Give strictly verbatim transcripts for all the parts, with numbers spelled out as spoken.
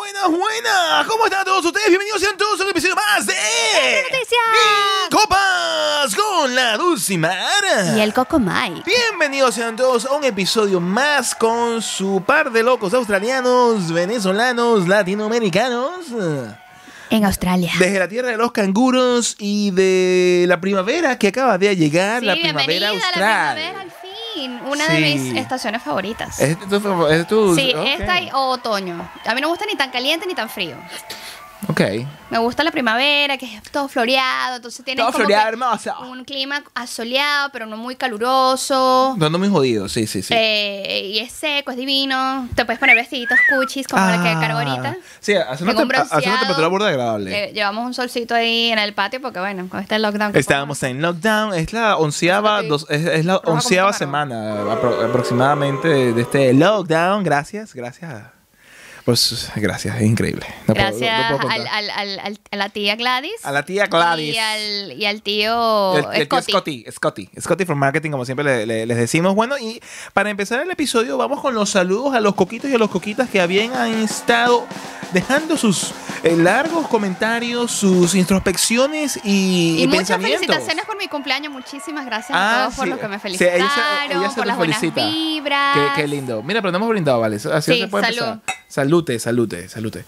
buenas, buenas. ¿Cómo están todos ustedes? Bienvenidos sean todos a un episodio más de Noticias Copas con la Dulcimara y el Coco Mike. Bienvenidos sean todos a un episodio más con su par de locos australianos, venezolanos, latinoamericanos. En Australia. Desde la tierra de los canguros y de la primavera que acaba de llegar, Sí, la primavera austral. La primavera al fin. Una Sí. de mis estaciones favoritas. ¿Es tu, es tu, Sí, okay. esta y otoño. A mí no me gusta ni tan caliente ni tan frío. Ok. Me gusta la primavera, que es todo floreado, entonces tiene Todo como floreado, que hermoso. un clima asoleado, pero no muy caluroso. No, no muy jodido, sí, sí, sí. Eh, y es seco, es divino. Te puedes poner vestiditos cuchis como la que cargo ahorita. Sí, hace una, Tengo un tem- hace una bronceado. temperatura burda agradable. Eh, llevamos un solcito ahí en el patio porque, bueno, con este lockdown. que Estábamos en lockdown, es la onceava, dos- es, es la como onceava camarón. semana apro- aproximadamente de, de este lockdown. Gracias, gracias. Pues gracias, es increíble. No puedo- no- Gracias no puedo al, contar. al, al, al- a la tía Gladys. A la tía Gladys. Y al, y al tío, Y el- y el tío Scotty. Scotty, Scotty, Scotty from Marketing, como siempre le- le- les decimos. Bueno, y para empezar el episodio, vamos con los saludos a los coquitos y a los coquitas que habían estado dejando sus eh, largos comentarios, sus introspecciones y, Y, y muchas pensamientos. felicitaciones por mi cumpleaños. Muchísimas gracias Ah, a todos por sí. los que me Sí, felicitaron, ella se- ella se por te las buenas felicita. vibras. Qué, qué lindo. Mira, pero no hemos brindado, ¿vale? Así Sí, se puede salud. empezar. Salute, salute, salute.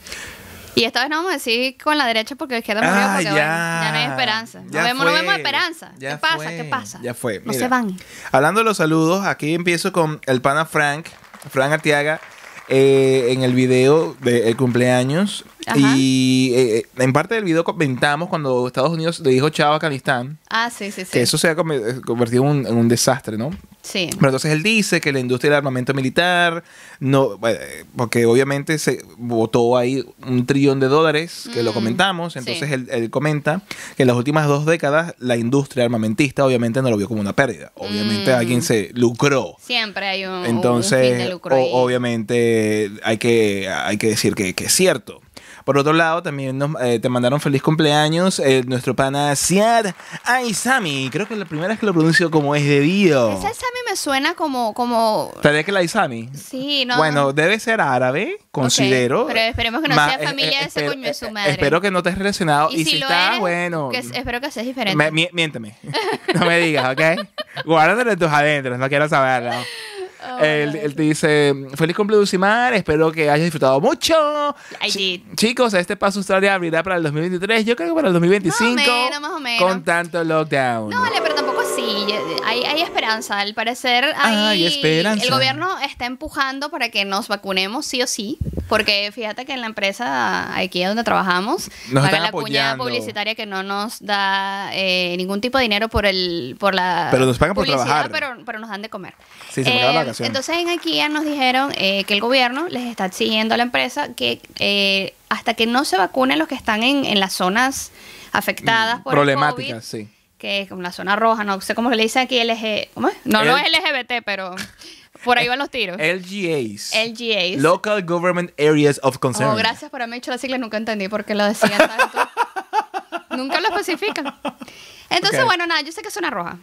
Y esta vez no vamos a decir con la derecha porque la izquierda murió, Ah, porque ya. bueno, ya no hay esperanza. No Ya vemos, no fue. vemos esperanza. Ya ¿Qué pasa? fue. ¿Qué pasa? Ya fue. No Mira, se van. Hablando de los saludos, aquí empiezo con el pana Frank, Frank Arteaga, eh, en el video del cumpleaños. Ajá. Y eh, en parte del video comentamos cuando Estados Unidos le dijo chao a Afganistán, Ah, sí, sí, sí. que eso se ha come- convertido en un, en un desastre, ¿no? Sí. Pero entonces él dice que la industria del armamento militar, no, bueno, porque obviamente se votó ahí un trillón de dólares, que lo Mm, comentamos. Entonces sí. él, él comenta que en las últimas dos décadas la industria armamentista obviamente no lo vio como una pérdida. Obviamente Mm. alguien se lucró. Siempre hay un, un Entonces, fin de lucro o- ahí. obviamente hay que, hay que decir que, que es cierto. Por otro lado, también nos, eh, te mandaron feliz cumpleaños eh, nuestro pana Siad Aizami. Creo que la primera vez que lo pronuncio como es debido. Ese Sammy me suena como... como... ¿Sabes que la Aizami? Sí, no. Bueno, debe ser árabe, considero. Ok, pero esperemos que no Ma- sea familia de ese espero- coño de su eh, madre. Espero que no estés relacionado. Y, Y si, si lo está, eres, bueno. que es- espero que seas diferente. me- mi- miénteme. No me digas, ¿ok? Guárdatelo en tus adentros, no quiero saberlo. Oh, él, él te dice, feliz cumpleaños, Dulcimar, espero que hayas disfrutado mucho. I Chi- did. Chicos, este paso Australia abrirá para el dos mil veintitrés, yo creo que para el dos mil veinticinco. Más o menos, más o menos. Con tanto lockdown. No, vale, pero tampoco así. Hay, hay esperanza. Al parecer, hay, Hay esperanza. el gobierno está empujando para que nos vacunemos sí o sí. Porque fíjate que en la empresa aquí donde trabajamos, Nos pagan están la cuñada apoyando. publicitaria que no nos da eh, ningún tipo de dinero por el por la Pero nos pagan por publicidad, trabajar. Pero, pero nos dan de comer. Sí, se me acaba la Eh, vacación. Entonces en IKEA nos dijeron eh, que el gobierno les está exigiendo a la empresa que eh, hasta que no se vacunen los que están en, en las zonas afectadas por el Problemáticas, COVID, sí. que es como la zona roja, no sé cómo le dicen aquí L G, ¿cómo es? No, no El- es L G B T, pero por ahí van los tiros. L G As. L G As. Local Government Areas of Concern. Oh, gracias por haberme dicho la sigla, nunca entendí por qué lo decían tanto. Nunca lo especifican. Entonces, Ok. bueno, nada, yo sé que es zona roja.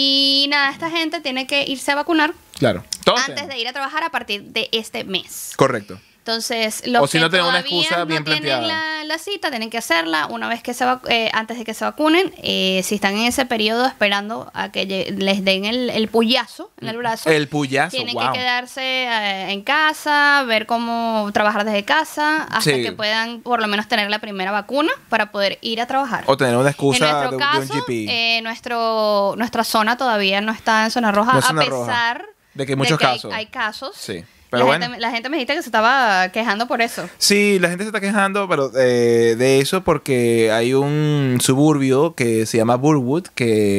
Y nada, esta gente tiene que irse a vacunar Claro. Todos antes tenemos. de ir a trabajar a partir de este mes. Correcto. Entonces, los O si que no tienen una todavía excusa bien no tienen planteada. la, la cita, tienen que hacerla una vez que se vac- eh, antes de que se vacunen. Eh, si están en ese periodo esperando a que lle- les den el, el puyazo en el brazo, El puyazo, tienen wow. que quedarse eh, en casa, ver cómo trabajar desde casa, hasta Sí. que puedan por lo menos tener la primera vacuna para poder ir a trabajar. O tener una En excusa nuestro de, de caso, un G P. eh, nuestro, nuestra zona todavía no está en zona roja, No es a zona pesar roja, de que hay muchos hay- casos. Hay, casos. Sí. La, Pero bueno. gente, la gente me dijiste que se estaba quejando por eso. Sí, la gente se está quejando, pero eh, de eso porque hay un suburbio que se llama Burwood,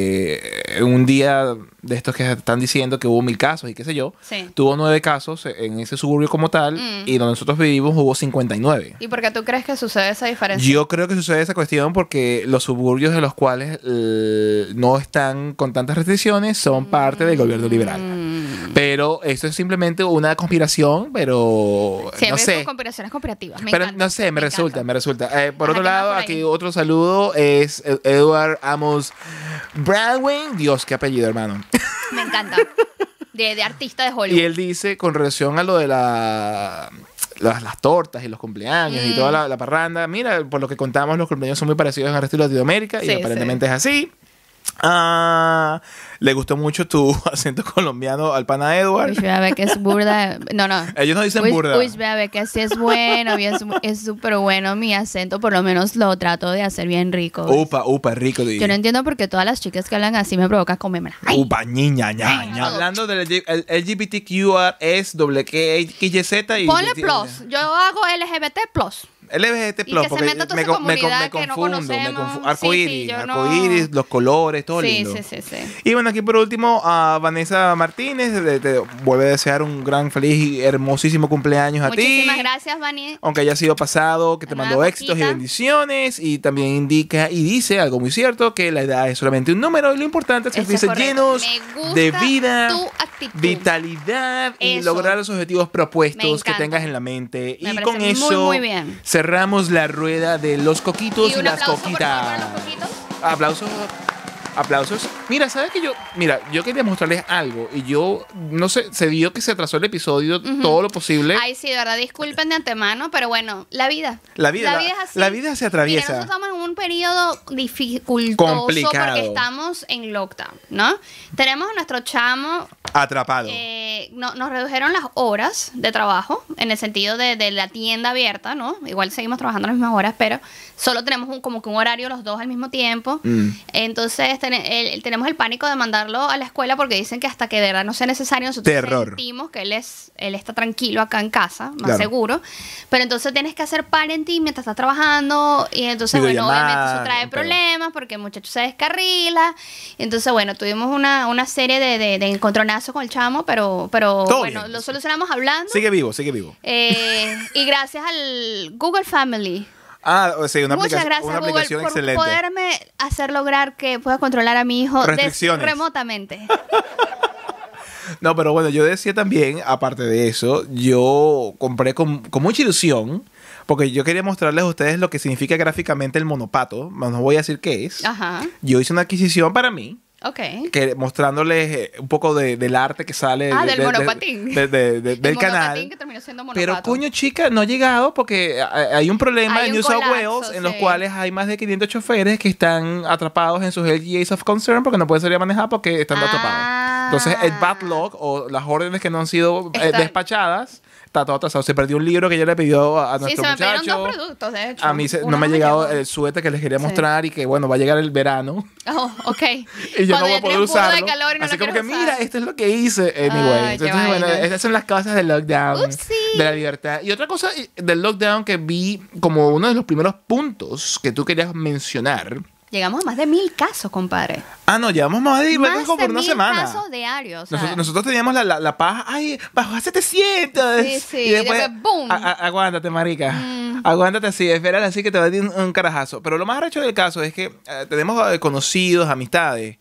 que eh, un día de estos que están diciendo que hubo mil casos y qué sé yo, Sí. tuvo nueve casos en ese suburbio como tal, Mm. y donde nosotros vivimos hubo cincuenta y nueve. ¿Y por qué tú crees que sucede esa diferencia? Yo creo que sucede esa cuestión porque los suburbios de los cuales eh, no están con tantas restricciones son parte del gobierno liberal. Mm. Pero eso es simplemente una conspiración, pero Siempre no sé. son conspiraciones conspirativas. Me Pero encanta, no sé, me, resulta, encanta. me resulta. Eh, por Ajá, otro ¿qué más lado, por ahí? aquí otro saludo es Ed- Edward Amos Broadway. Dios, qué apellido, hermano. Me encanta. De, de artista de Hollywood. Y él dice, con relación a lo de la las, las tortas y los cumpleaños mm. y toda la, la parranda. Mira, por lo que contamos, los cumpleaños son muy parecidos al resto de Latinoamérica sí, y aparentemente sí. es así. Ah, le gustó mucho tu acento colombiano al pana Edward. Uy, bebé, que es burda. No, no. Ellos no dicen uy, burda. Uy, bebé, que sí es bueno. Es súper bueno mi acento. Por lo menos lo trato de hacer bien rico. ¿Ves? Upa, upa, rico. Di. Yo no entiendo por qué todas las chicas que hablan así me provocan comerme. Upa, niña, ña, ña. Hablando del L G B T Q R S, W X Y Z y... Ponle plus. Yo hago L G B T plus. L G B T plus, porque me, me, me, me confundo, me confundo. Arcoíris, sí, sí, arcoíris, no... los colores, todo sí, lindo. Sí, sí, sí. Y bueno, aquí por último, a Vanessa Martínez, te, te vuelve a desear un gran, feliz y hermosísimo cumpleaños a Muchísimas ti. Muchísimas gracias, Vani. Aunque haya sido pasado, que te mandó éxitos y bendiciones. Y también indica y dice algo muy cierto, que la edad es solamente un número y lo importante es sentirse llenos de vida, vitalidad y eso. Lograr los objetivos propuestos que tengas en la mente. Me y con eso... Muy, muy bien. Cerramos la rueda de los coquitos y, y las coquitas. Los coquitos. Aplausos. Aplausos. Mira, ¿sabes qué? Yo, mira, yo quería mostrarles algo y yo, no sé, se vio que se atrasó el episodio uh-huh. todo lo posible. Ay, sí, de verdad, disculpen de antemano, pero bueno, la vida. La vida, la vida, vida la, es así. La vida se atraviesa. Mira, nosotros estamos en un periodo dificultoso complicado porque estamos en lockdown, ¿no? Tenemos a nuestro chamo atrapado. Eh, no, nos redujeron las horas de trabajo en el sentido de, de la tienda abierta, ¿no? Igual seguimos trabajando las mismas horas, pero solo tenemos un, como que un horario los dos al mismo tiempo. Mm. Entonces ten, el, tenemos el pánico de mandarlo a la escuela porque dicen que hasta que de verdad no sea necesario, nosotros Terror. sentimos que él es él está tranquilo acá en casa, más claro. seguro. Pero entonces tienes que hacer parenting mientras estás trabajando y entonces, bueno, obviamente eso trae problemas porque el muchacho se descarrila. Entonces, bueno, tuvimos una, una serie de, de, de encontronazos con el chamo, pero, pero bueno, bien. Lo solucionamos hablando. Sigue vivo, sigue vivo. Eh, y gracias al Google Family. Ah, sí, una, Muchas aplicación, gracias, una Google, aplicación por excelente. poderme hacer lograr que pueda controlar a mi hijo Restricciones. remotamente. No, pero bueno, yo decía también, aparte de eso, yo compré con, con mucha ilusión, porque yo quería mostrarles a ustedes lo que significa gráficamente el monopato. No voy a decir qué es. Ajá. Yo hice una adquisición para mí. Okay. Que mostrándoles un poco de, del arte que sale ah, de, del de, monopatín. De, de, de, del canal. Que terminó siendo pero coño, chica, no ha llegado porque hay un problema hay en un New South colapso, Wales sí. en los cuales hay más de quinientos choferes que están atrapados en sus L G As of Concern porque no pueden salir a manejar porque están ah. atrapados. Entonces el backlog o las órdenes que no han sido eh, despachadas está todo atrasado. Se perdió un libro que yo le pidió a, a nuestro sí, se muchacho. me pidieron dos productos, de hecho. A mí se, no me ha llegado llegó. el suéter que les quería mostrar sí. y que, bueno, va a llegar el verano. Oh, ok. Y yo Cuando no voy a poder usarlo. No Así como que, usar. Mira, esto es lo que hice. Anyway. Ay, entonces, bueno, esas son las cosas del lockdown. Upsi. De la libertad. Y otra cosa del lockdown que vi como uno de los primeros puntos que tú querías mencionar. Llegamos a más de mil casos, compadre. Ah, no, llevamos más de, más como de por una mil semana. casos diarios. O sea. nosotros, nosotros teníamos la, la, la paja, ay, bajó a setecientos. Sí, sí. Y después, y después ¡boom! A, a, aguántate, marica. Mm. Aguántate así, espera así que te va a dar un, un carajazo. Pero lo más arrecho del caso es que eh, tenemos eh, conocidos, amistades,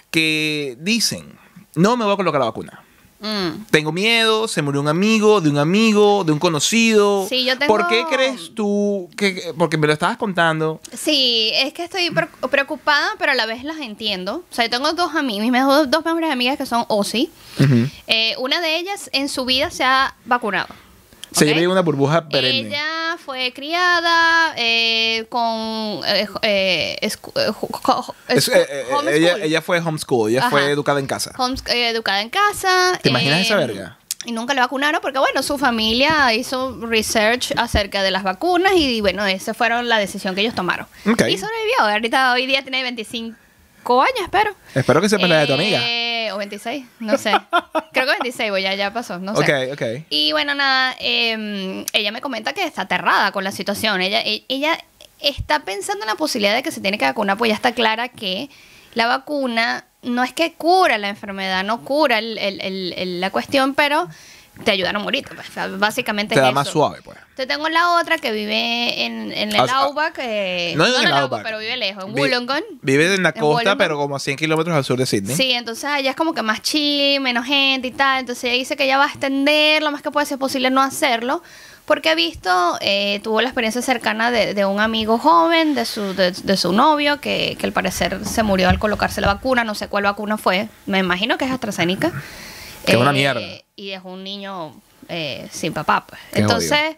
que dicen, no me voy a colocar la vacuna. Mm. Tengo miedo, se murió un amigo, de un amigo, de un conocido. Sí, yo tengo... ¿Por qué crees tú que...? Porque me lo estabas contando. Sí, es que estoy preocupada, pero a la vez las entiendo. O sea, yo tengo dos amigas, mis mejor, dos mejores amigas que son O S I. Uh-huh. Eh, una de ellas en su vida se ha vacunado. Se ¿Okay? lleva una burbuja perenne. Ella fue criada eh, con... Eh, eh, escu, eh, es, eh, eh, ella, ella fue homeschool, ella Ajá. fue educada en casa. Homes, eh, educada en casa. ¿Te imaginas eh, esa verga? Y nunca le vacunaron porque, bueno, su familia hizo research acerca de las vacunas y, bueno, esa fue la decisión que ellos tomaron. Okay. Y sobrevivió. Ahorita, hoy día tiene veinticinco años, espero. Espero que sepas eh, la de tu amiga. O veintiséis, no sé. Creo que veintiséis, ya, ya pasó, no sé. Ok, ok. Y bueno, nada, eh, ella me comenta que está aterrada con la situación. Ella, ella está pensando en la posibilidad de que se tiene que vacunar, pues ya está clara que la vacuna no es que cura la enfermedad, no cura el, el, el, el, la cuestión, pero te ayudan a morir. Pues, básicamente te es da eso. Más suave, pues. Entonces tengo la otra que vive en, en el Outback. Eh, no, no en el Outback, pero vive lejos, en Vi, Wollongong. Vive en la en costa, Wollongong. pero como a cien kilómetros al sur de Sydney. Sí, entonces allá es como que más chill, menos gente y tal. Entonces ella dice que ella va a extender lo más que puede ser posible no hacerlo. Porque ha visto, eh, tuvo la experiencia cercana de, de un amigo joven, de su, de, de su novio, que, que al parecer se murió al colocarse la vacuna. No sé cuál vacuna fue. Me imagino que es AstraZeneca. Que es eh, una mierda. Y es un niño eh, sin papá. Pues. Qué Entonces,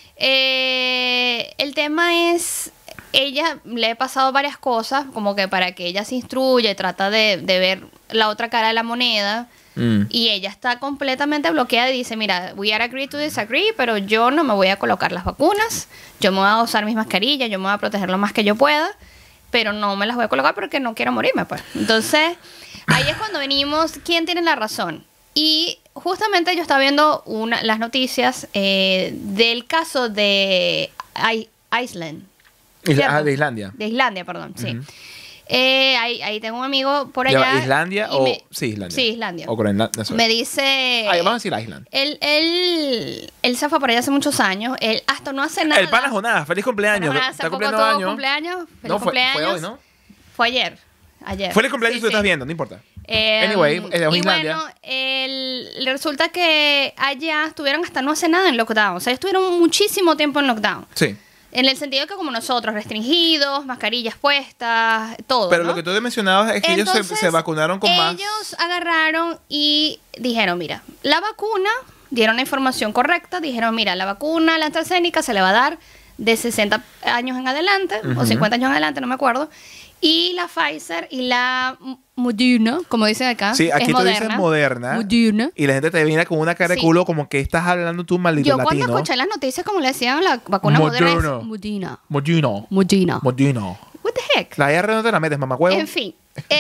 eh, el tema es, ella le he pasado varias cosas, como que para que ella se instruya y trata de, de ver la otra cara de la moneda. Mm. Y ella está completamente bloqueada y dice, mira, we are agree to disagree, pero yo no me voy a colocar las vacunas, yo me voy a usar mis mascarillas, yo me voy a proteger lo más que yo pueda, pero no me las voy a colocar porque no quiero morirme, pues. Entonces, ahí es cuando venimos, ¿quién tiene la razón? Y justamente yo estaba viendo una, las noticias eh, del caso de I Iceland. Isla, ah, de Islandia. De Islandia, perdón, sí. Uh-huh. Eh, ahí, ahí tengo un amigo por allá. ¿Islandia o...? Me, sí, Islandia. Sí, Islandia. O Groenlandia. Me dice... Ahí vamos a decir Island. Él, él, él se fue por allá hace muchos años. Él hasta no hace nada. El pana Jonás, feliz cumpleaños. ¿Está cumpliendo años? cumpleaños? Feliz no, fue, cumpleaños. Fue hoy, ¿no? Fue ayer. Ayer. Fue el cumpleaños sí, que tú sí. estás viendo, no importa. Eh, anyway, es de y Islandia. bueno, el, resulta que allá estuvieron hasta no hace nada en lockdown. O sea, estuvieron muchísimo tiempo en lockdown. Sí. En el sentido que como nosotros, restringidos, mascarillas puestas, todo. Pero ¿no? lo que tú te mencionabas es que Entonces, ellos se, se vacunaron con ellos más... Ellos agarraron y dijeron, mira, la vacuna, dieron la información correcta, dijeron, mira, la vacuna, la AstraZeneca, se le va a dar de sesenta años en adelante, uh-huh. o cincuenta años en adelante, no me acuerdo. Y la Pfizer y la Moderna, como dicen acá. Sí, aquí es tú moderna, dices Moderna. Moderna. Y la gente te viene con una cara de sí. culo como que estás hablando tú maldito Yo latino. Yo cuando escuché las noticias como le decían la vacuna Moderna es Moderna. Moderna. Moderna. Moderna. What the heck? La R no te la metes, mamacuevo. En fin.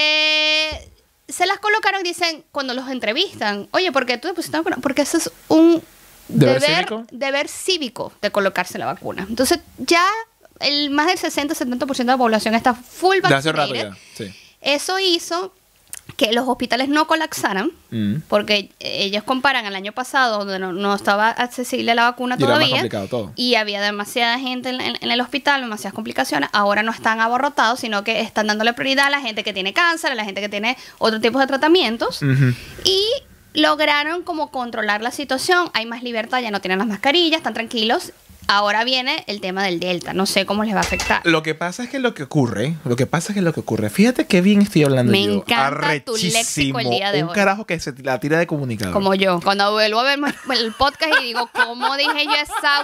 Eh, se las colocaron y dicen, cuando los entrevistan, oye, ¿por qué tú te pusiste la vacuna? Porque eso es un ¿Deber, deber, cívico? deber cívico de colocarse la vacuna. Entonces ya el más del sesenta a setenta por ciento de la población está full vacunada. Sí. Eso hizo que los hospitales no colapsaran, mm. porque ellos comparan al año pasado, donde no, no estaba accesible la vacuna y todavía, era más complicado todo. Y había demasiada gente en, en, en el hospital, demasiadas complicaciones. Ahora no están abarrotados, sino que están dándole prioridad a la gente que tiene cáncer, a la gente que tiene otro tipo de tratamientos, uh-huh. y lograron como controlar la situación. Hay más libertad, ya no tienen las mascarillas, están tranquilos. Ahora viene el tema del Delta. No sé cómo les va a afectar. Lo que pasa es que lo que ocurre, lo que pasa es que lo que ocurre, fíjate qué bien estoy hablando Me yo. Me encanta Arrechísimo. tu léxico el día de Un hoy. carajo que se la tira de comunicador. Como yo. Cuando vuelvo a ver el podcast y digo, ¿cómo dije yo esa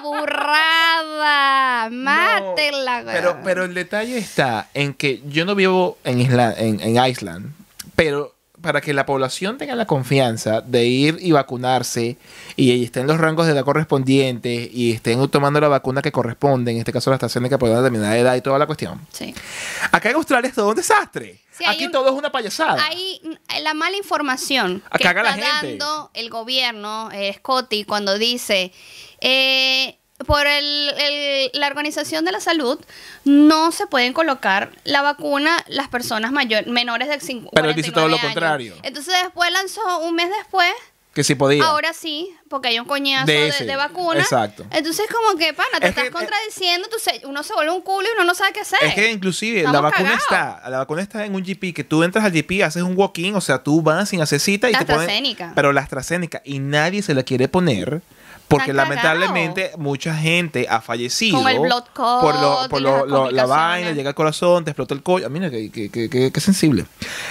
burrada? Mátela. No, pero, pero el detalle está en que yo no vivo en, Isla, en, en Iceland, pero para que la población tenga la confianza de ir y vacunarse y estén en los rangos de edad correspondientes y estén tomando la vacuna que corresponde, en este caso la AstraZeneca por una determinada edad y toda la cuestión. Sí. Acá en Australia es todo un desastre. Sí, Aquí un, todo es una payasada. Hay la mala información Acá que está la gente. dando el gobierno, eh, Scotty, cuando dice... Eh, por el, el, la Organización de la Salud, no se pueden colocar la vacuna las personas mayor, menores de cincuenta Pero él dice todo lo años. contrario. Entonces después lanzó, un mes después, que sí podía. Ahora sí, porque hay un coñazo de, de, ese, de vacuna. Exacto. Entonces como que, pana, te es estás que, contradiciendo, entonces uno se vuelve un culo y uno no sabe qué hacer. Es que inclusive Estamos la vacuna cagados. está, la vacuna está en un G P, que tú entras al G P, haces un walk-in, o sea, tú vas sin hacer cita y la te ponen... AstraZeneca. Pero la AstraZeneca, y nadie se la quiere poner... Porque Están lamentablemente cagados. mucha gente ha fallecido con el blood clot por, lo, por y lo, las lo, la vaina, complicaciones. llega al corazón, te explota el cuello. Mira, qué que, que, que, que sensible.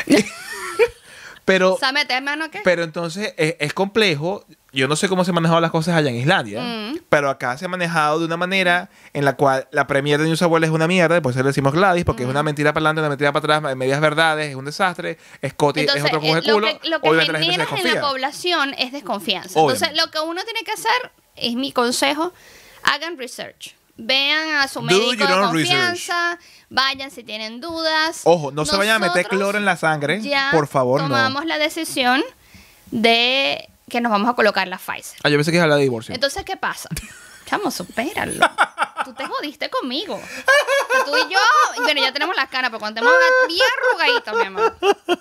pero, ¿Sabes meter mano qué? pero entonces es, es complejo. Yo no sé cómo se han manejado las cosas allá en Islandia, Mm. pero acá se ha manejado de una manera en la cual la premier de New South Wales es una mierda, después le decimos Gladys, porque Mm. es una mentira para adelante, una mentira para atrás, medias verdades, es un desastre. Scotty Entonces, es otro coge eh, lo culo. que, lo que Obviamente la gente se generas en la desconfía. población es desconfianza. Obviamente. Entonces, lo que uno tiene que hacer, es mi consejo, hagan research. Vean a su Do médico your de own confianza, vayan si tienen dudas. Ojo, no se vayan a meter Nosotros cloro en la sangre, ya por favor, tomamos no. la decisión de que nos vamos a colocar la Pfizer. Ah, yo pensé que iba a hablar de divorcio. Entonces, ¿qué pasa? Chamo, supéralo. Tú te jodiste conmigo. O sea, tú y yo, bueno, ya tenemos las caras, pero cuando estemos bien arrugaditos, mi amor.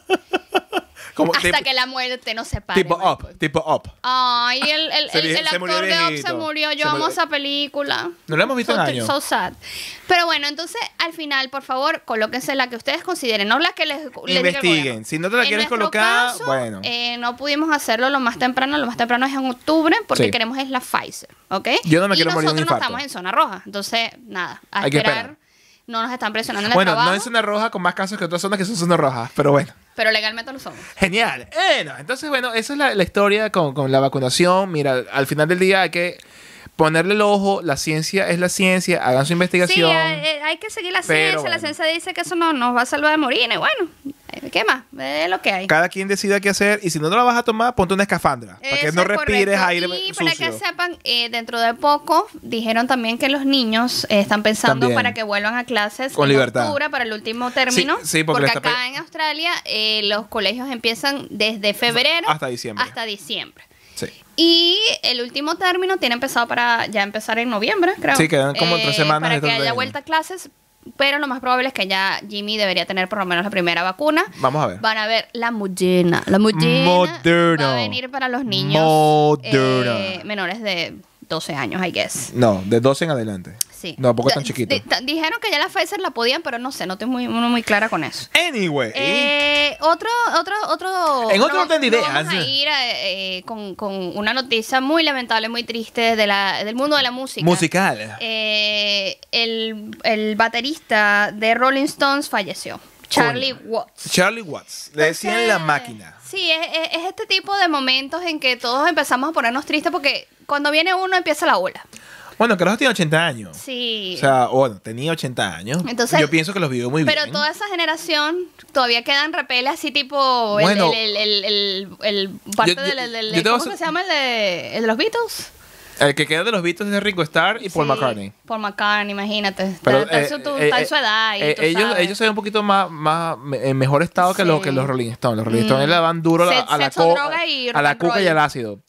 Como Hasta tipo, que la muerte nos separe. tipo Michael. up, tipo up. Ay, el, el, Se el, vi- el se murió actor de Up viejito. se murió. Yo Se amo murió. esa película. No la hemos visto so, en años. So sad. Pero bueno, entonces, al final, por favor, colóquense la que ustedes consideren, no la que les, les diga el Investiguen. gobierno. Si no te la En quieres nuestro colocar, caso, bueno. eh, no pudimos hacerlo lo más temprano. Lo más temprano es en octubre, porque Sí. queremos es la Pfizer, ¿ok? Yo no me y quiero morir de un nosotros no infarto. estamos en zona roja. Entonces, nada, a Hay que esperar. esperar. No nos están presionando en el Bueno, trabajo. no es zona roja con más casos que otras zonas que son zonas rojas, pero bueno. Pero legalmente lo somos. Genial. Bueno, entonces, bueno, esa es la, la historia con, con la vacunación. Mira, al final del día hay que ponerle el ojo. La ciencia es la ciencia. Hagan su Sí, investigación. hay, hay que seguir la Pero ciencia. bueno. La ciencia dice que eso no nos va a salvar de morir. Y bueno, ¿qué más? Es lo que hay. Cada quien decida qué hacer. Y si no, no la vas a tomar, ponte una escafandra. Para que Eso no es respires correcto. aire Y para sucio. que sepan, eh, dentro de poco dijeron también que los niños eh, están pensando También. para que vuelvan a clases Con en libertad. octubre para el último término. Sí, sí, porque le porque está acá en Australia eh, los colegios empiezan desde febrero Hasta diciembre. Hasta diciembre. Sí. Y el último término tiene empezado para ya empezar en noviembre, creo. Sí, quedan como tres semanas Para de que todo haya el- vuelta a clases. Pero lo más probable es que ya Jimmy debería tener por lo menos la primera vacuna. Vamos a ver. Van a ver la Moderna. La Moderna Moderna. va a venir para los niños Moderna. eh, menores de doce años, I guess. No, de doce en adelante. Sí. No, porque tan D- chiquito. d- d- Dijeron que ya la Pfizer la podían, pero no sé, no estoy muy, muy, muy clara con eso. Anyway. Eh, otro, otro, otro. En otro no- orden de no ideas. Vamos a ir eh, con, con una noticia muy lamentable, muy triste de la, del mundo de la música. Musical. Eh, el, el baterista de Rolling Stones falleció. Charlie Watts. Charlie Watts. Le decían la Entonces, máquina. Sí, es, es- es este tipo de momentos en que todos empezamos a ponernos tristes porque cuando viene uno empieza la ola. Bueno, Carlos tiene ochenta años. Sí. O sea, bueno, tenía ochenta años. Entonces- yo pienso que los vivió muy Pero bien. toda esa generación todavía quedan repeles así tipo el, Bueno. el, el, el, el- el parte Yo- yo- del, del- yo te voy ¿cómo a que se llama el de, el de los Beatles? El que queda de los Beatles es de Ringo Starr y Paul Sí, McCartney. Paul McCartney, imagínate. Pero, está, eh, está en su, eh, está en eh, su edad y eh, tú ellos, sabes. ellos se ven un poquito más, más en mejor estado que, Sí. los, que los Rolling Stones. Los Rolling Mm. Stones le daban duro a la, Se- a la, sexo, co- droga y a rock la and cuca y roll. al ácido.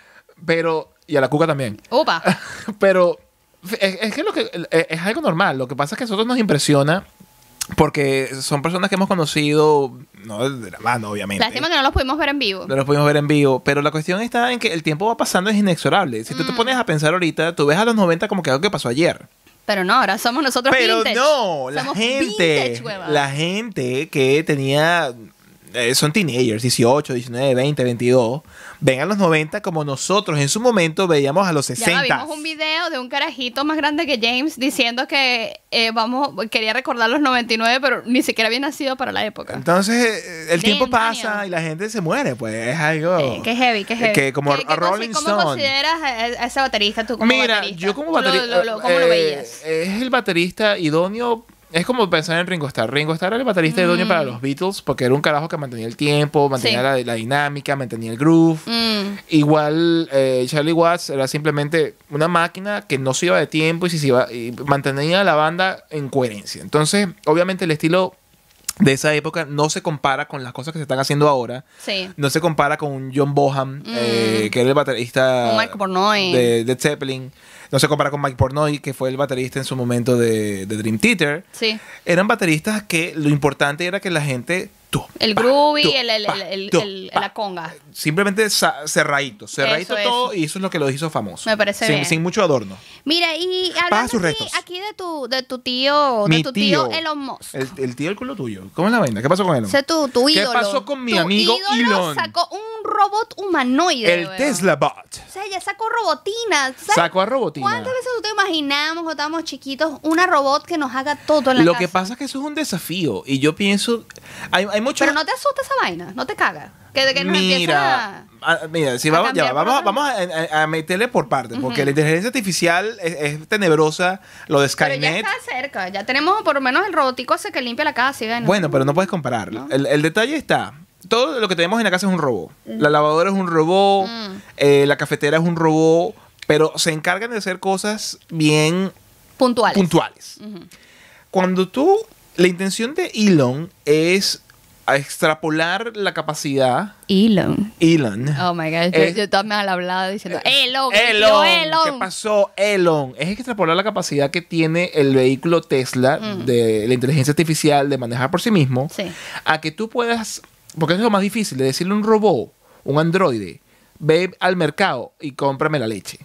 Pero, y a la cuca también. Upa. Pero es, es que lo que es, es algo normal. Lo que pasa es que a nosotros nos impresiona porque son personas que hemos conocido, no de la mano, obviamente. Lástima que no los pudimos ver en vivo. No los pudimos ver en vivo. Pero la cuestión está en que el tiempo va pasando, es inexorable. Si tú te Mm. pones a pensar ahorita, tú ves a los noventa como que algo que pasó ayer. Pero no, ahora somos nosotros Pero vintage. no, la Somos gente, vintage, hueva. la gente que tenía, eh, son teenagers, dieciocho, diecinueve, veinte, veintidós, ven a los noventa como nosotros en su momento veíamos a los Ya sesenta. vimos un video de un carajito más grande que James diciendo que eh, vamos, quería recordar los noventa y nueve, pero ni siquiera había nacido para la época. Entonces, eh, el tiempo Damn, pasa Daniel. y la gente se muere, pues es algo... Eh, qué heavy, qué heavy. Que como ¿Qué- a qué Rolling consi- ¿Cómo Stone. consideras a, a ese baterista tú como Mira, baterista? yo como ¿Tú lo- baterista... lo- lo- ¿Cómo lo eh, veías? Es el baterista idóneo. Es como pensar en Ringo Starr. Ringo Starr era el baterista idóneo Mm. para los Beatles porque era un carajo que mantenía el tiempo, mantenía Sí. la, la dinámica, mantenía el groove. Mm, Igual eh, Charlie Watts era simplemente una máquina que no se iba de tiempo y, si se iba, y mantenía a la banda en coherencia. Entonces, obviamente el estilo de esa época no se compara con las cosas que se están haciendo ahora. sí. No se compara con un John Bonham, Mm. eh, que era el baterista Un Mike Portnoy. de Led Zeppelin. No se compara con Mike Portnoy, que fue el baterista en su momento de, de Dream Theater. Sí. Eran bateristas que lo importante era que la gente... tu, El pa, groovy, tu, el, el, pa, el, el, tu, el- pa. la conga. Simplemente sa- cerradito, cerradito Eso, todo eso. y eso es lo que lo hizo famoso. Me parece sin, bien. sin mucho adorno. Mira, y Paga hablando sus aquí, restos. aquí de tu, de tu tío, Mi de tu tío, tío. Elon Musk. El, el tío del culo tuyo. ¿Cómo es la vaina? ¿Qué pasó con él? Ese tu, tu ¿Qué ídolo. pasó con mi Tu amigo ídolo Elon? sacó un robot humanoide. El weón. Tesla Bot. O sea, ya sacó robotina. ¿sabes? Sacó a Robotina. ¿Cuántas veces tú te imaginamos cuando estábamos chiquitos una robot que nos haga todo en la Lo casa? que pasa es que eso es un desafío. Y yo pienso. Hay, hay muchos. Pero no te asusta esa vaina, no te caga. Que de que nos empieza Mira, a... ah, mira, si a vamos, ya, cambiar por vamos, otro. vamos a, a- a meterle por partes, porque la inteligencia artificial es, es tenebrosa, lo de Pero ya Skynet. está cerca. Ya tenemos por lo menos el robotico ese que limpia la casa. ¿sí? Bueno, Bueno, pero no puedes compararlo. El, el detalle está. Todo lo que tenemos en la casa es un robot. La lavadora es un robot, Mm. eh, la cafetera es un robot, pero se encargan de hacer cosas bien puntuales. puntuales. Ujú. Cuando tú, la intención de Elon es a extrapolar la capacidad, Elon. Elon. Oh my God. Es- yo, yo estaba mal hablado diciendo Elon. Elon, Elon. ¿qué pasó? Elon. Es extrapolar la capacidad que tiene el vehículo Tesla Mm. de la inteligencia artificial de manejar por sí mismo Sí. a que tú puedas, porque eso es lo más difícil, de decirle a un robot, un androide, ve al mercado y cómprame la leche.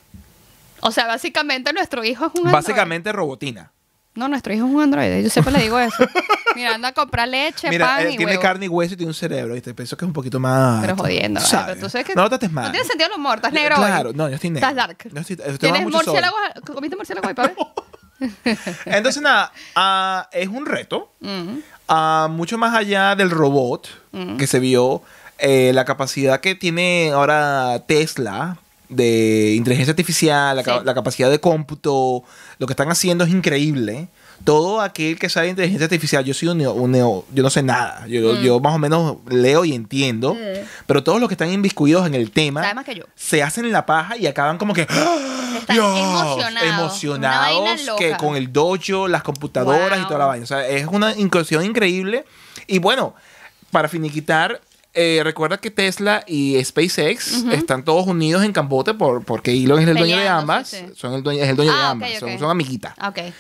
O sea, básicamente nuestro hijo es un androide. Básicamente robotina. No, nuestro hijo es un androide. Yo siempre le digo eso. Mira, anda a comprar leche, Mira, pan él y tiene huevo. carne y hueso y tiene un cerebro, ¿viste? Pienso que es un poquito más... Pero jodiendo. tú ¿vale? sabes. Pero tú sabes que No lo trates mal. No tiene sentido el humor. Estás negro hoy. Claro, no, yo estoy negro. Estás dark. Yo estoy, yo estoy ¿Tienes mucho sol. murciélago? ¿Comiste murciélago hoy, papi? Entonces, nada, uh, es un reto. Mm. Uh, mucho más allá del robot mm. que se vio, eh, la capacidad que tiene ahora Tesla de inteligencia artificial, la, sí. la capacidad de cómputo, lo que están haciendo es increíble. Todo aquel que sabe de inteligencia artificial, yo soy un neo, un neo yo no sé nada, yo, mm. yo más o menos leo y entiendo, mm. pero todos los que están inmiscuidos en el tema más que yo. se hacen la paja y acaban como que están emocionados, emocionados que con el dojo, las computadoras wow. y toda la vaina. O sea, es una incursión increíble. Y bueno, para finiquitar, Eh, recuerda que Tesla y SpaceX uh-huh. están todos unidos en cambote por, porque Elon es el dueño de ambas. Sí, sí. Son el dueño, es el dueño ah, de ambas. Okay, okay. Son, son amiguitas. Okay.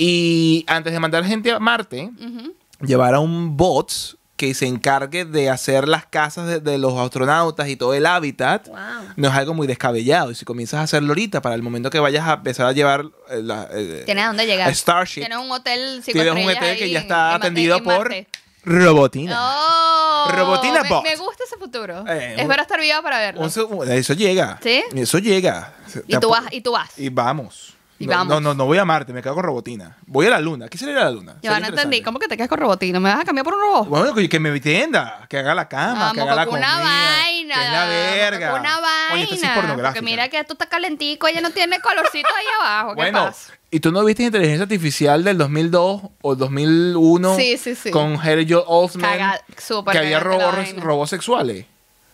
Y antes de mandar gente a Marte, uh-huh. llevar a un bot que se encargue de hacer las casas de, de los astronautas y todo el hábitat. Wow. No es algo muy descabellado. Y si comienzas a hacerlo ahorita, para el momento que vayas a empezar a llevar eh, la, eh, ¿tienes a dónde llegar? Starship. Tienes un hotel cinco Tienes un hotel que ya está en, atendido en, en por... Marte. Robotina. Oh, Robotina me, Bot. me gusta ese futuro. Eh, Espero estar viva para verlo. Un, eso llega. ¿Sí? Eso llega. ¿Y tú vas? ¿Y tú vas? Y vamos. Y no, vamos. No, no, no voy a Marte, me quedo con Robotina. Voy a la Luna. ¿Qué sería la Luna? Yo no entendí. ¿Cómo que te quedas con Robotina? ¿Me vas a cambiar por un robot? Bueno, que me atienda, que haga la cama, vamos, que haga la comida. Una vaina. Que es la verga. Una vaina. Oye, esto sí es pornográfica. Porque mira que esto está calentico, ella no tiene colorcito ahí abajo. ¿Qué bueno, pasa? ¿Y tú no viste inteligencia artificial del dos mil dos o dos mil uno? Sí, sí, sí. Con Harry Joel Osment. Caga, super que había robos, robos sexuales.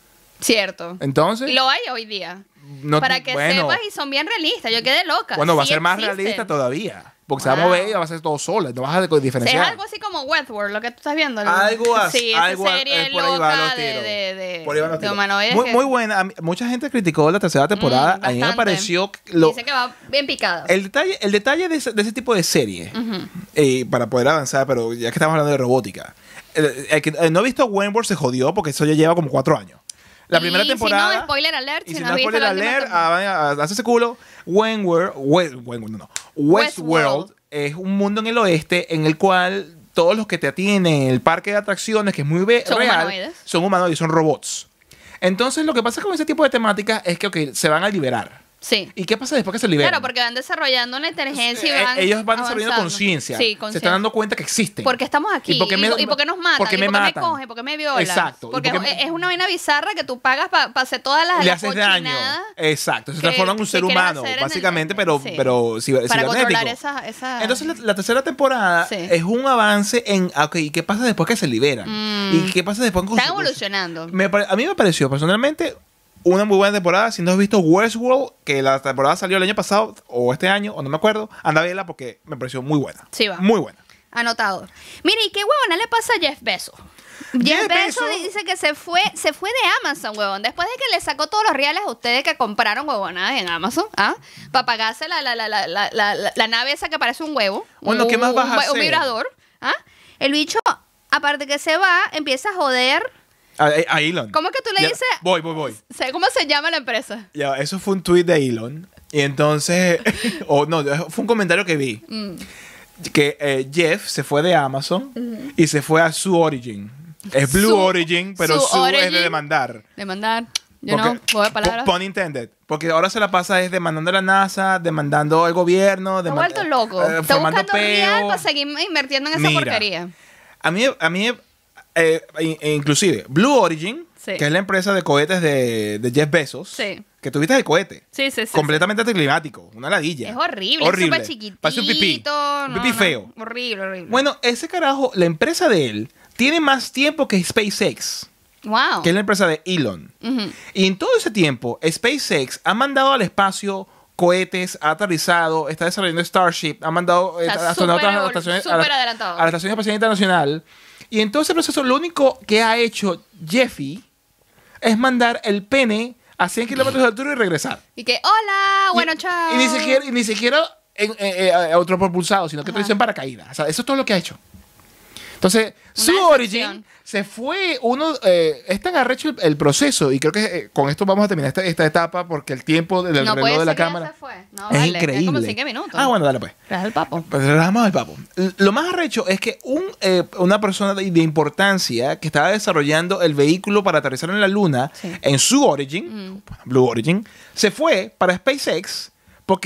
Cierto. Entonces. Y lo hay hoy día. No, para que bueno, sepas, y son bien realistas. Yo quedé loca. Bueno, va sí a ser más existen. realista todavía. Porque wow. se va a mover y va a ser todo sola. No vas a diferenciar. Es algo así como Westworld, lo que tú estás viendo. ¿no? Algo así. Sí, algo esa serie a, por ahí va los de, de, de, por ahí van los de humanoides. Muy, que... muy buena. Mucha gente criticó la tercera temporada. Mm, a mí me pareció... Lo, Dice que va bien picada. El detalle, el detalle de, ese, de ese tipo de serie, uh-huh. eh, para poder avanzar, pero ya que estamos hablando de robótica, el, el que el no ha visto Wentworth se jodió porque eso ya lleva como cuatro años. La y primera temporada. Si no, spoiler alert. Y si, si no, no, spoiler alert, ah, hace ese culo. Wentworth, Wentworth, no, no. Westworld es un mundo en el oeste en el cual todos los que te atienden en el parque de atracciones, que es muy son real, humanoides. son humanoides, son robots. Entonces, lo que pasa con ese tipo de temáticas es que okay, se van a liberar. Sí. ¿Y qué pasa después que se liberan? Claro, porque van desarrollando una inteligencia y van Ellos van desarrollando conciencia. Sí, se están dando cuenta que existen. Porque estamos aquí. ¿Y por qué, me, y, y por qué nos matan? Porque me ¿Y por qué matan? me cogen? ¿Por qué me violan? Exacto. Porque, porque es, es una vaina bizarra que tú pagas para pa hacer todas las le haces daño. Exacto. Se transforman en un ser humano, básicamente, el, pero, sí. pero si, para controlar esa, esa... Entonces, la, la tercera temporada sí. es un avance en, ok, ¿qué pasa después que se liberan? Mm. ¿Y qué pasa después? Están evolucionando. Me, a mí me pareció, personalmente... Una muy buena temporada. Si no has visto Westworld, que la temporada salió el año pasado, o este año, o no me acuerdo, anda a verla porque me pareció muy buena. Sí, va. Muy buena. Anotado. Mire, ¿y qué huevona le pasa a Jeff Bezos? Jeff, Jeff Bezos dice que se fue, se fue de Amazon, huevón. Después de que le sacó todos los reales a ustedes que compraron huevonadas en Amazon, ¿ah? Para pagarse la, la, la, la, la, la, la nave esa que parece un huevo. Bueno, un, ¿qué más vas a un, hacer? Un vibrador. ¿Ah? El bicho, aparte que se va, empieza a joder... A, a Elon. ¿Cómo que tú le ya, dices? Voy, voy, voy. ¿Cómo se llama la empresa? Ya, eso fue un tweet de Elon. Y entonces, o oh, no, fue un comentario que vi. Mm. Que eh, Jeff se fue de Amazon mm. y se fue a Su Origin. Es Blue su, Origin, pero Su, su es de demandar. Demandar. Yo no, voy a palabras. Pun intended. Porque ahora se la pasa es demandando a la NASA, demandando al gobierno. Te ha vuelto loco. Eh, Está buscando real para seguir invirtiendo en esa Mira, porquería. A mí, a mí Eh, inclusive Blue Origin, sí. que es la empresa de cohetes de, de Jeff Bezos, sí. que tuviste el cohete, sí, sí, sí, completamente sí. anticlimático, una ladilla. Es horrible, horrible. es súper chiquitito. Parece un pipí, no, un pipí no, feo. Horrible, horrible. Bueno, ese carajo, la empresa de él, tiene más tiempo que SpaceX. Wow. Que es la empresa de Elon. Uh-huh. Y en todo ese tiempo, SpaceX ha mandado al espacio cohetes, ha aterrizado, está desarrollando Starship, ha mandado o sea, astronautas super, a, la estación, super a, la, a la Estación Espacial Internacional. Y en todo ese proceso, lo único que ha hecho Jeffy es mandar el pene a cien kilómetros de altura y regresar. Y que, hola, bueno, y, chao. Y ni siquiera, y ni siquiera en, en, en, autopropulsado, sino que te en paracaídas. O sea, eso es todo lo que ha hecho. Entonces, Una Su Origin se fue uno... Eh, es tan arrecho el, el proceso, y creo que eh, con esto vamos a terminar esta, esta etapa, porque el tiempo del no reloj de la que cámara ya se fue. No, es vale, increíble. Es como cinco minutos. Ah, bueno, dale pues. Traes el papo. Pues relajamos al papo. Lo más arrecho es que un, eh, una persona de, de importancia que estaba desarrollando el vehículo para aterrizar en la luna, sí. en Su Origin, mm. Blue Origin, se fue para SpaceX porque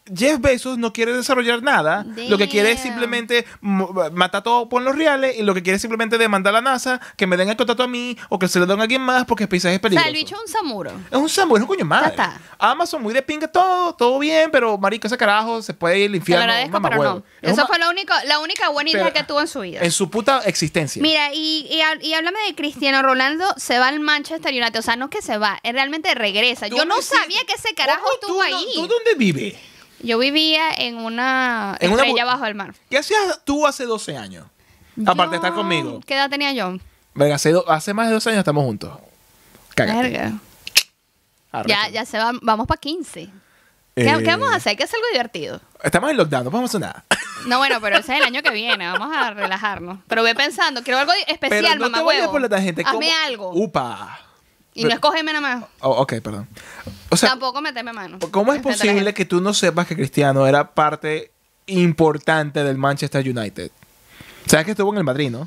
Jeff Bezos no quiere desarrollar nada. Damn. Lo que quiere es simplemente m- matar todo por los reales. Y lo que quiere es simplemente demandar a la NASA que me den el contrato a mí o que se lo den a alguien más porque SpaceX es O peligroso. sea, el bicho es un samuro. Es un Samu, es un coño madre. Ya está. Amazon muy de pinga todo, todo bien, pero marico, ese carajo se puede ir al Te lo infierno. agradezco, un pero mamahuevo. no. Es un Esa ma- fue la única, la única buena idea Pero- que tuvo en su vida. en su puta existencia. Mira, y, y, hab- y háblame de Cristiano Ronaldo, se va al Manchester United. O sea, no es que se va, él realmente regresa. Tú Yo no me hiciste- sabía que ese carajo ¿Cómo estuvo tú no- ahí. ¿Tú dónde vives? Yo vivía en una En una estrella bu- bajo el mar. ¿Qué hacías tú hace doce años? Aparte de estar Yo- conmigo. ¿Qué edad tenía yo? Venga, hace, do- hace más de dos años estamos juntos. Cágate. Verga. Arrecho. Ya, ya se va, vamos para quince. ¿Qué, Eh, qué vamos a hacer? Hay que hacer algo divertido. Estamos en lockdown, no podemos hacer nada. No, bueno, pero ese es el año que viene. Vamos a relajarnos. Pero ve pensando, quiero algo especial, Pero no mamá te vayas huevo. por la tangente. Hazme ¿cómo? algo. Upa. y no escógeme nada más. Oh, ok, perdón. O sea, Tampoco meteme mano. ¿cómo es Enfrente a la posible gente. que tú no sepas que Cristiano era parte importante del Manchester United? ¿Sabes que estuvo en el Madrid, no?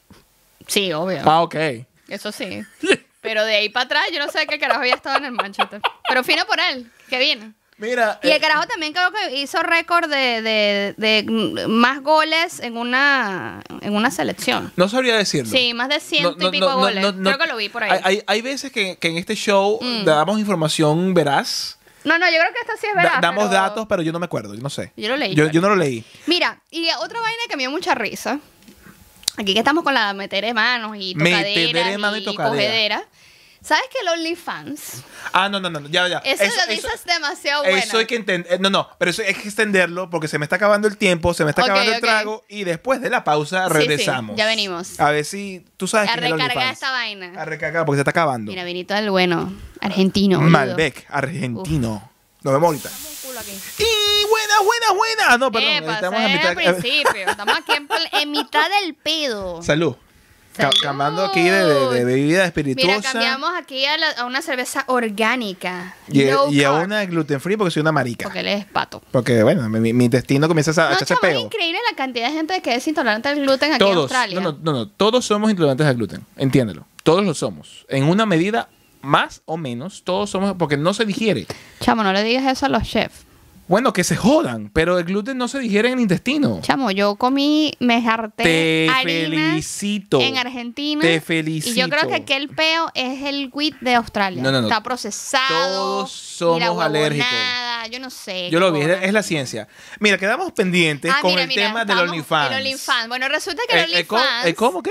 Sí, obvio. Ah, ok. Eso sí. Pero de ahí para atrás, yo no sé qué carajo había estado en el Manchester. Pero fino por él. Qué bien. Mira. Y eh, el carajo también creo que hizo récord de, de, de más goles en una, en una selección. no sabría decirlo. Sí, más de ciento No, no, y pico no, no, goles. no, no. Creo que lo vi por ahí. Hay, hay, hay veces que, que en este show Mm. damos información veraz. No, no, yo creo que esto sí es Da- verdad. damos pero datos, pero yo no me acuerdo, yo no sé. Yo lo leí. Yo, pues. yo no lo leí. Mira, y otra vaina que me dio mucha risa. Aquí que estamos con la meter de manos y Meter tocadera de mano y y, tocadera. cogedera. ¿Sabes que el OnlyFans? Ah, no, no, no, ya, ya. Eso, lo dices demasiado bueno. Eso hay que entender. No, no, pero eso hay que extenderlo porque se me está acabando el tiempo, se me está Ok, acabando el ok. trago y después de la pausa Sí, regresamos. sí, ya venimos. A ver si tú sabes A quién es el recargar OnlyFans. esta vaina. A recargar porque se está acabando. Mira, vinito del bueno. Argentino. boludo. Malbec, argentino. Nos vemos ahorita. Dame un culo aquí. Y buenas, buenas, buenas. No, perdón, Epa, estamos ese a es mitad. el principio. Estamos aquí en, pl- en mitad del pedo. Salud. Ca- Salud. Cambiando aquí de, de- de bebida espirituosa. Mira, cambiamos aquí a, la- a una cerveza orgánica. y, low y a carb, una gluten free porque soy una marica. Porque él es pato. Porque, bueno, mi, mi intestino comienza a, a No, echarse chamo, es peo. increíble la cantidad de gente que es intolerante al gluten aquí en Todos. Australia. No, no, no, no. Todos somos intolerantes al gluten. Entiéndelo. Todos lo somos. En una medida más o menos, todos somos. Porque no se digiere. Chamo, no le digas eso a los chefs. Bueno, que se jodan. Pero el gluten no se digiere en el intestino. Chamo, yo comí, me harté Te harina felicito. en Argentina. Te felicito. Y yo creo que aquel peo es el wheat de Australia. No, no, no. Está procesado. Todos somos y la alérgicos. huevonada, Yo no sé. Yo qué lo vi, cojones. es la ciencia. Mira, quedamos pendientes Ah, con mira, el mira, tema del estamos- OnlyFans. El OnlyFans. Bueno, resulta que el, ¿El, el cómo, OnlyFans. el cómo qué?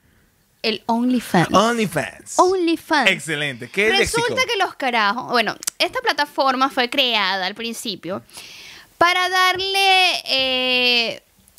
El OnlyFans. OnlyFans. OnlyFans. Excelente. ¿Qué Resulta léxico? que los carajos, bueno, esta plataforma fue creada al principio para darle eh,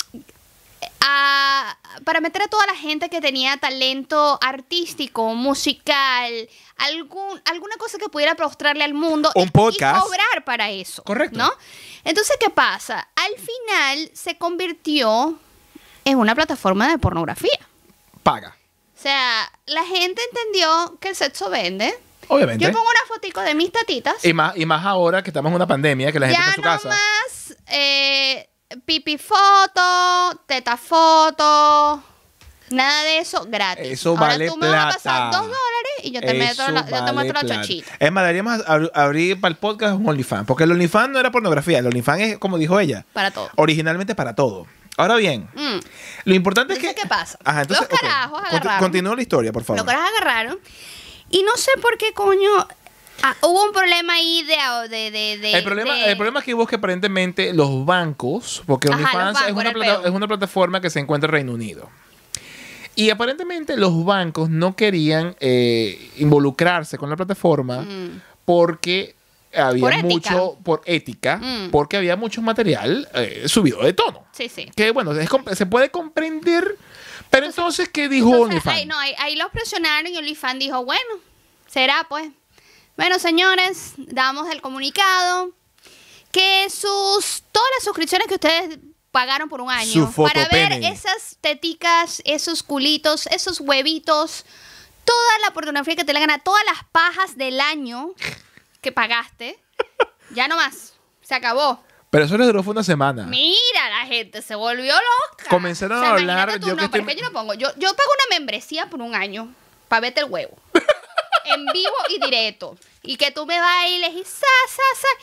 a, para meter a toda la gente que tenía talento artístico, musical, algún, alguna cosa que pudiera mostrarle al mundo Un y- podcast. y cobrar para eso. Correcto. ¿No? Entonces, ¿qué pasa? Al final se convirtió en una plataforma de pornografía. Paga. O sea, la gente entendió que el sexo vende. Obviamente. Yo pongo una fotico de mis tatitas. Y más, y más ahora que estamos en una pandemia, que la gente Ya está en su no casa. más eh, pipi foto, teta foto, nada de eso gratis. Eso Ahora vale tú me vas a pasar plata. dos dólares y yo te meto Eso la, yo te vale meto la plata. chachita. Es más, deberíamos ab- abrir para el podcast un OnlyFans. Porque el OnlyFans no era pornografía. El OnlyFans es, como dijo ella, Para todo. originalmente para todo. Ahora bien, Mm. lo importante es Entonces, que... ¿qué pasa? Ajá, entonces, Los ok. carajos Conti- agarraron. Continúa la historia, por favor. Los carajos agarraron y no sé por qué coño ah, hubo un problema ahí de... de, de, de- El problema, de- el problema es que busca aparentemente los bancos, porque Ajá, los OnlyFans bancos es, una era el plata- peo. es una plataforma que se encuentra en Reino Unido. Y aparentemente los bancos no querían eh, involucrarse con la plataforma Mm. porque había Por ética. mucho, por ética, Mm. porque había mucho material eh, subido de tono. Sí, sí. Que bueno, es comp- se puede comprender, pero entonces, ¿qué dijo Entonces, OnlyFans? ahí, no, ahí, ahí los presionaron y OnlyFans dijo, bueno, será pues. Bueno, señores, damos el comunicado que sus todas las suscripciones que ustedes pagaron por un año Su para ver fotopene. esas teticas, esos culitos, esos huevitos, toda la pornografía que te la gana, todas las pajas del año que pagaste, ya no más, se acabó. Pero eso les duró fue una semana. Mira, la gente se volvió loca. Comenzaron a hablar, imagínate tú, yo no, que pero estoy- es que yo no pongo. Yo, yo pago una membresía por un año para verte el huevo. En vivo y directo. Y que tú me bailes y sa, sa, sa.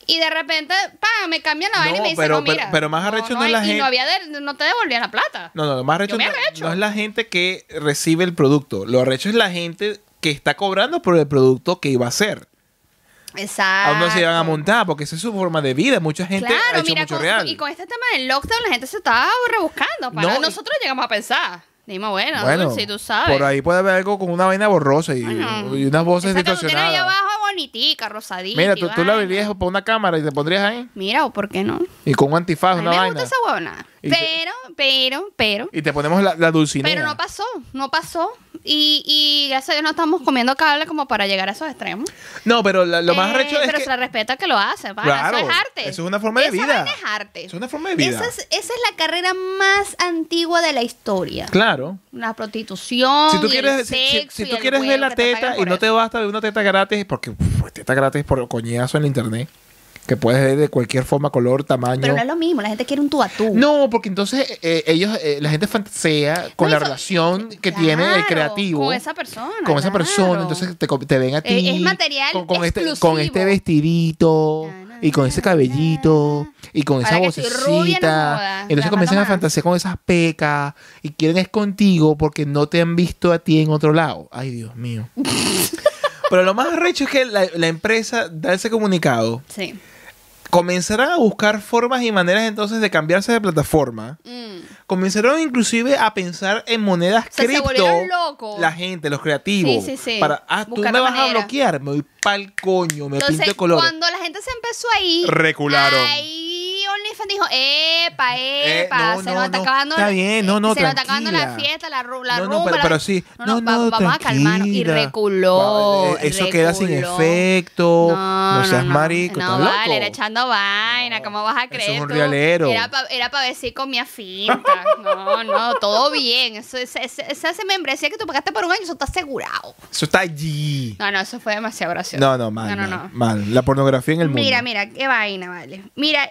Y de repente, pa, me cambian la vaina No, y me dicen, pero- no, mira. pero- pero más arrecho no es la y gente- no había de- no te devolvían la plata. No, no, lo más arrecho Yo me no, arrecho. no es la gente que recibe el producto. Lo arrecho es la gente que está cobrando por el producto que iba a hacer. Exacto. Aún no se iban a montar porque esa es su forma de vida. Mucha gente ha Claro, hecho mira, mucho con, real. y con este tema del lockdown la gente se estaba rebuscando. Para No, y- nosotros llegamos a pensar. Dijimos, bueno, Bueno, si tú sabes. por ahí puede haber algo con una vaina borrosa y, Bueno. y unas voces Esa que tú tienes ahí distorsionadas. abajo bonitica, rosadita. Mira, y tú, tú la vaina. verías por una cámara y te pondrías ahí. Mira, o por qué no. Y con un antifaz, A mí una me vaina. gusta esa huevona. Y te- Pero, pero, pero. Y te ponemos la, la dulcinea. Pero no pasó, no pasó. Y, y gracias a Dios no estamos comiendo cable como para llegar a esos extremos. No, pero la- lo más Eh, arrecho es pero que... se le respeta que lo hace. Pana. Claro, eso es arte. eso es una forma de Esa vida. vaina es arte. Es una forma de vida. Esa es, esa es la carrera más antigua de la historia. Claro. La prostitución. Si tú y quieres, el si, si- sexo si y tú el quieres ver huevo la que te teta pagan y por no te eso. basta ver una teta gratis, porque uf, teta gratis por coñazo en la internet, que puedes ver de cualquier forma, color, tamaño. Pero no es lo mismo, la gente quiere un tú a tú. No, porque entonces eh, ellos, eh, la gente fantasea con No, la y so- relación que Claro, tiene el creativo. Con esa persona. Con esa claro. persona, entonces te, co- te ven a ti. Eh, es material con, con este, exclusivo. con este vestidito Na, na, y con ese na, cabellito na. y con Para esa que si rubia no vocecita. joda, Entonces la comienzan a mata más. fantasear con esas pecas y quieren es contigo porque no te han visto a ti en otro lado. Ay, Dios mío. Pero lo más arrecho es que la, la empresa da ese comunicado. Sí. Comenzarán a buscar formas y maneras entonces de cambiarse de plataforma. Mm. Comenzaron inclusive a pensar en monedas O sea, se cripto. volvieron locos. La gente, los creativos. Sí, sí, sí. Para, ah, tú Buscar me la vas a manera. bloquear, me voy pa'l coño, me pinto Entonces, de colores. cuando la gente se empezó ahí, Recularon. ahí OnlyFans dijo, epa, Eh, epa, no, se no, nos está no, acabando, está bien, no, no, se nos está acabando la tranquila. fiesta, la, ru- la No, no, rumba. pero- la- pero sí. No, no, No, va- no, vamos a calmarnos. Y tranquila. reculó. Va, eh, eso queda sin reculó. efecto. No seas marico, No, ¿estás vale, loco? era echando vaina, No, ¿cómo vas a eso creer es un tú? realero. Era para era pa ver si comía finta. No, no, todo bien. Eso, esa, esa, esa membresía que tú pagaste por un año, eso está asegurado. Eso está allí. No, no, eso fue demasiado gracioso. No, no, mal, No, no, mal, no. mal. La pornografía en el mundo. Mira, mira, qué vaina, vale. Mira,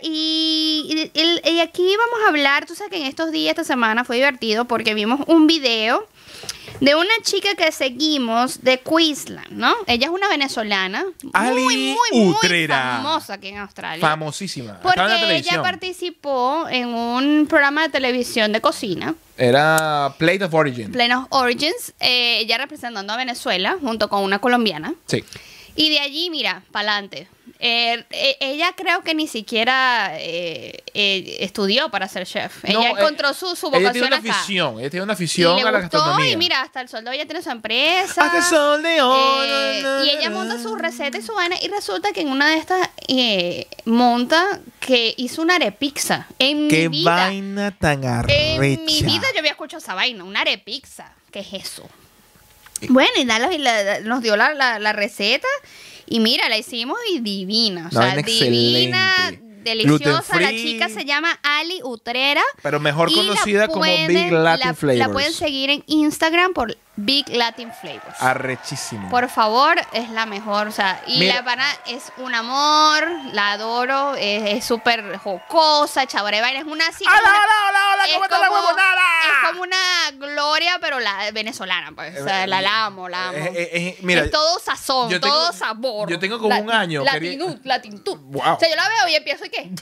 y, y, el- y aquí vamos a hablar, tú sabes que en estos días, esta semana fue divertido porque vimos un video de una chica que seguimos de Queensland, ¿no? Ella es una venezolana Ali muy, muy, muy Utrera. famosa aquí en Australia. Famosísima. Porque Estaba en la ella televisión. participó en un programa de televisión de cocina, Era Plate of Origin. Plane of Origins, eh, ella representando a Venezuela junto con una colombiana. Sí. Y de allí, mira, para adelante. Eh, eh, ella creo que ni siquiera eh, eh, estudió para ser chef. No, ella eh, encontró su, su Ella vocación tiene una acá. afición. Ella tiene una Y afición le a la gustó, gastronomía. y mira, hasta el sueldo ella tiene su empresa. Hasta el sol de hoy. Eh, y ella monta su receta y su vaina y resulta que en una de estas eh, monta que hizo una arepizza. En Qué mi vida. vaina tan arrecha. En mi vida yo había escuchado esa vaina, una arepizza. ¿Qué es eso? Bueno, y da la- y la- nos dio la, la- la receta y mira, la hicimos y divina. O Una sea, vaina divina, excelente. deliciosa. La Gluten free. chica se llama Ali Utrera. Pero mejor y la conocida como pueden- Big Latin la, Flavors. La pueden seguir en Instagram por Big Latin Flavors. Arrechísimo. Por favor, es la mejor, o sea, y Mira. la pana es un amor, la adoro, es es súper jocosa, chabra de vaina, es una así como ¡Hola, una- hola, hola, hola! es ¿Cómo está la como- huevonada? Es como una gloria, pero la venezolana, pues, o sea, la, la amo, la amo. Eh, eh, eh, mira, es todo sazón, yo tengo- todo sabor. yo tengo como un año Latitud, latitud. Wow. O sea, yo la veo y empiezo y qué.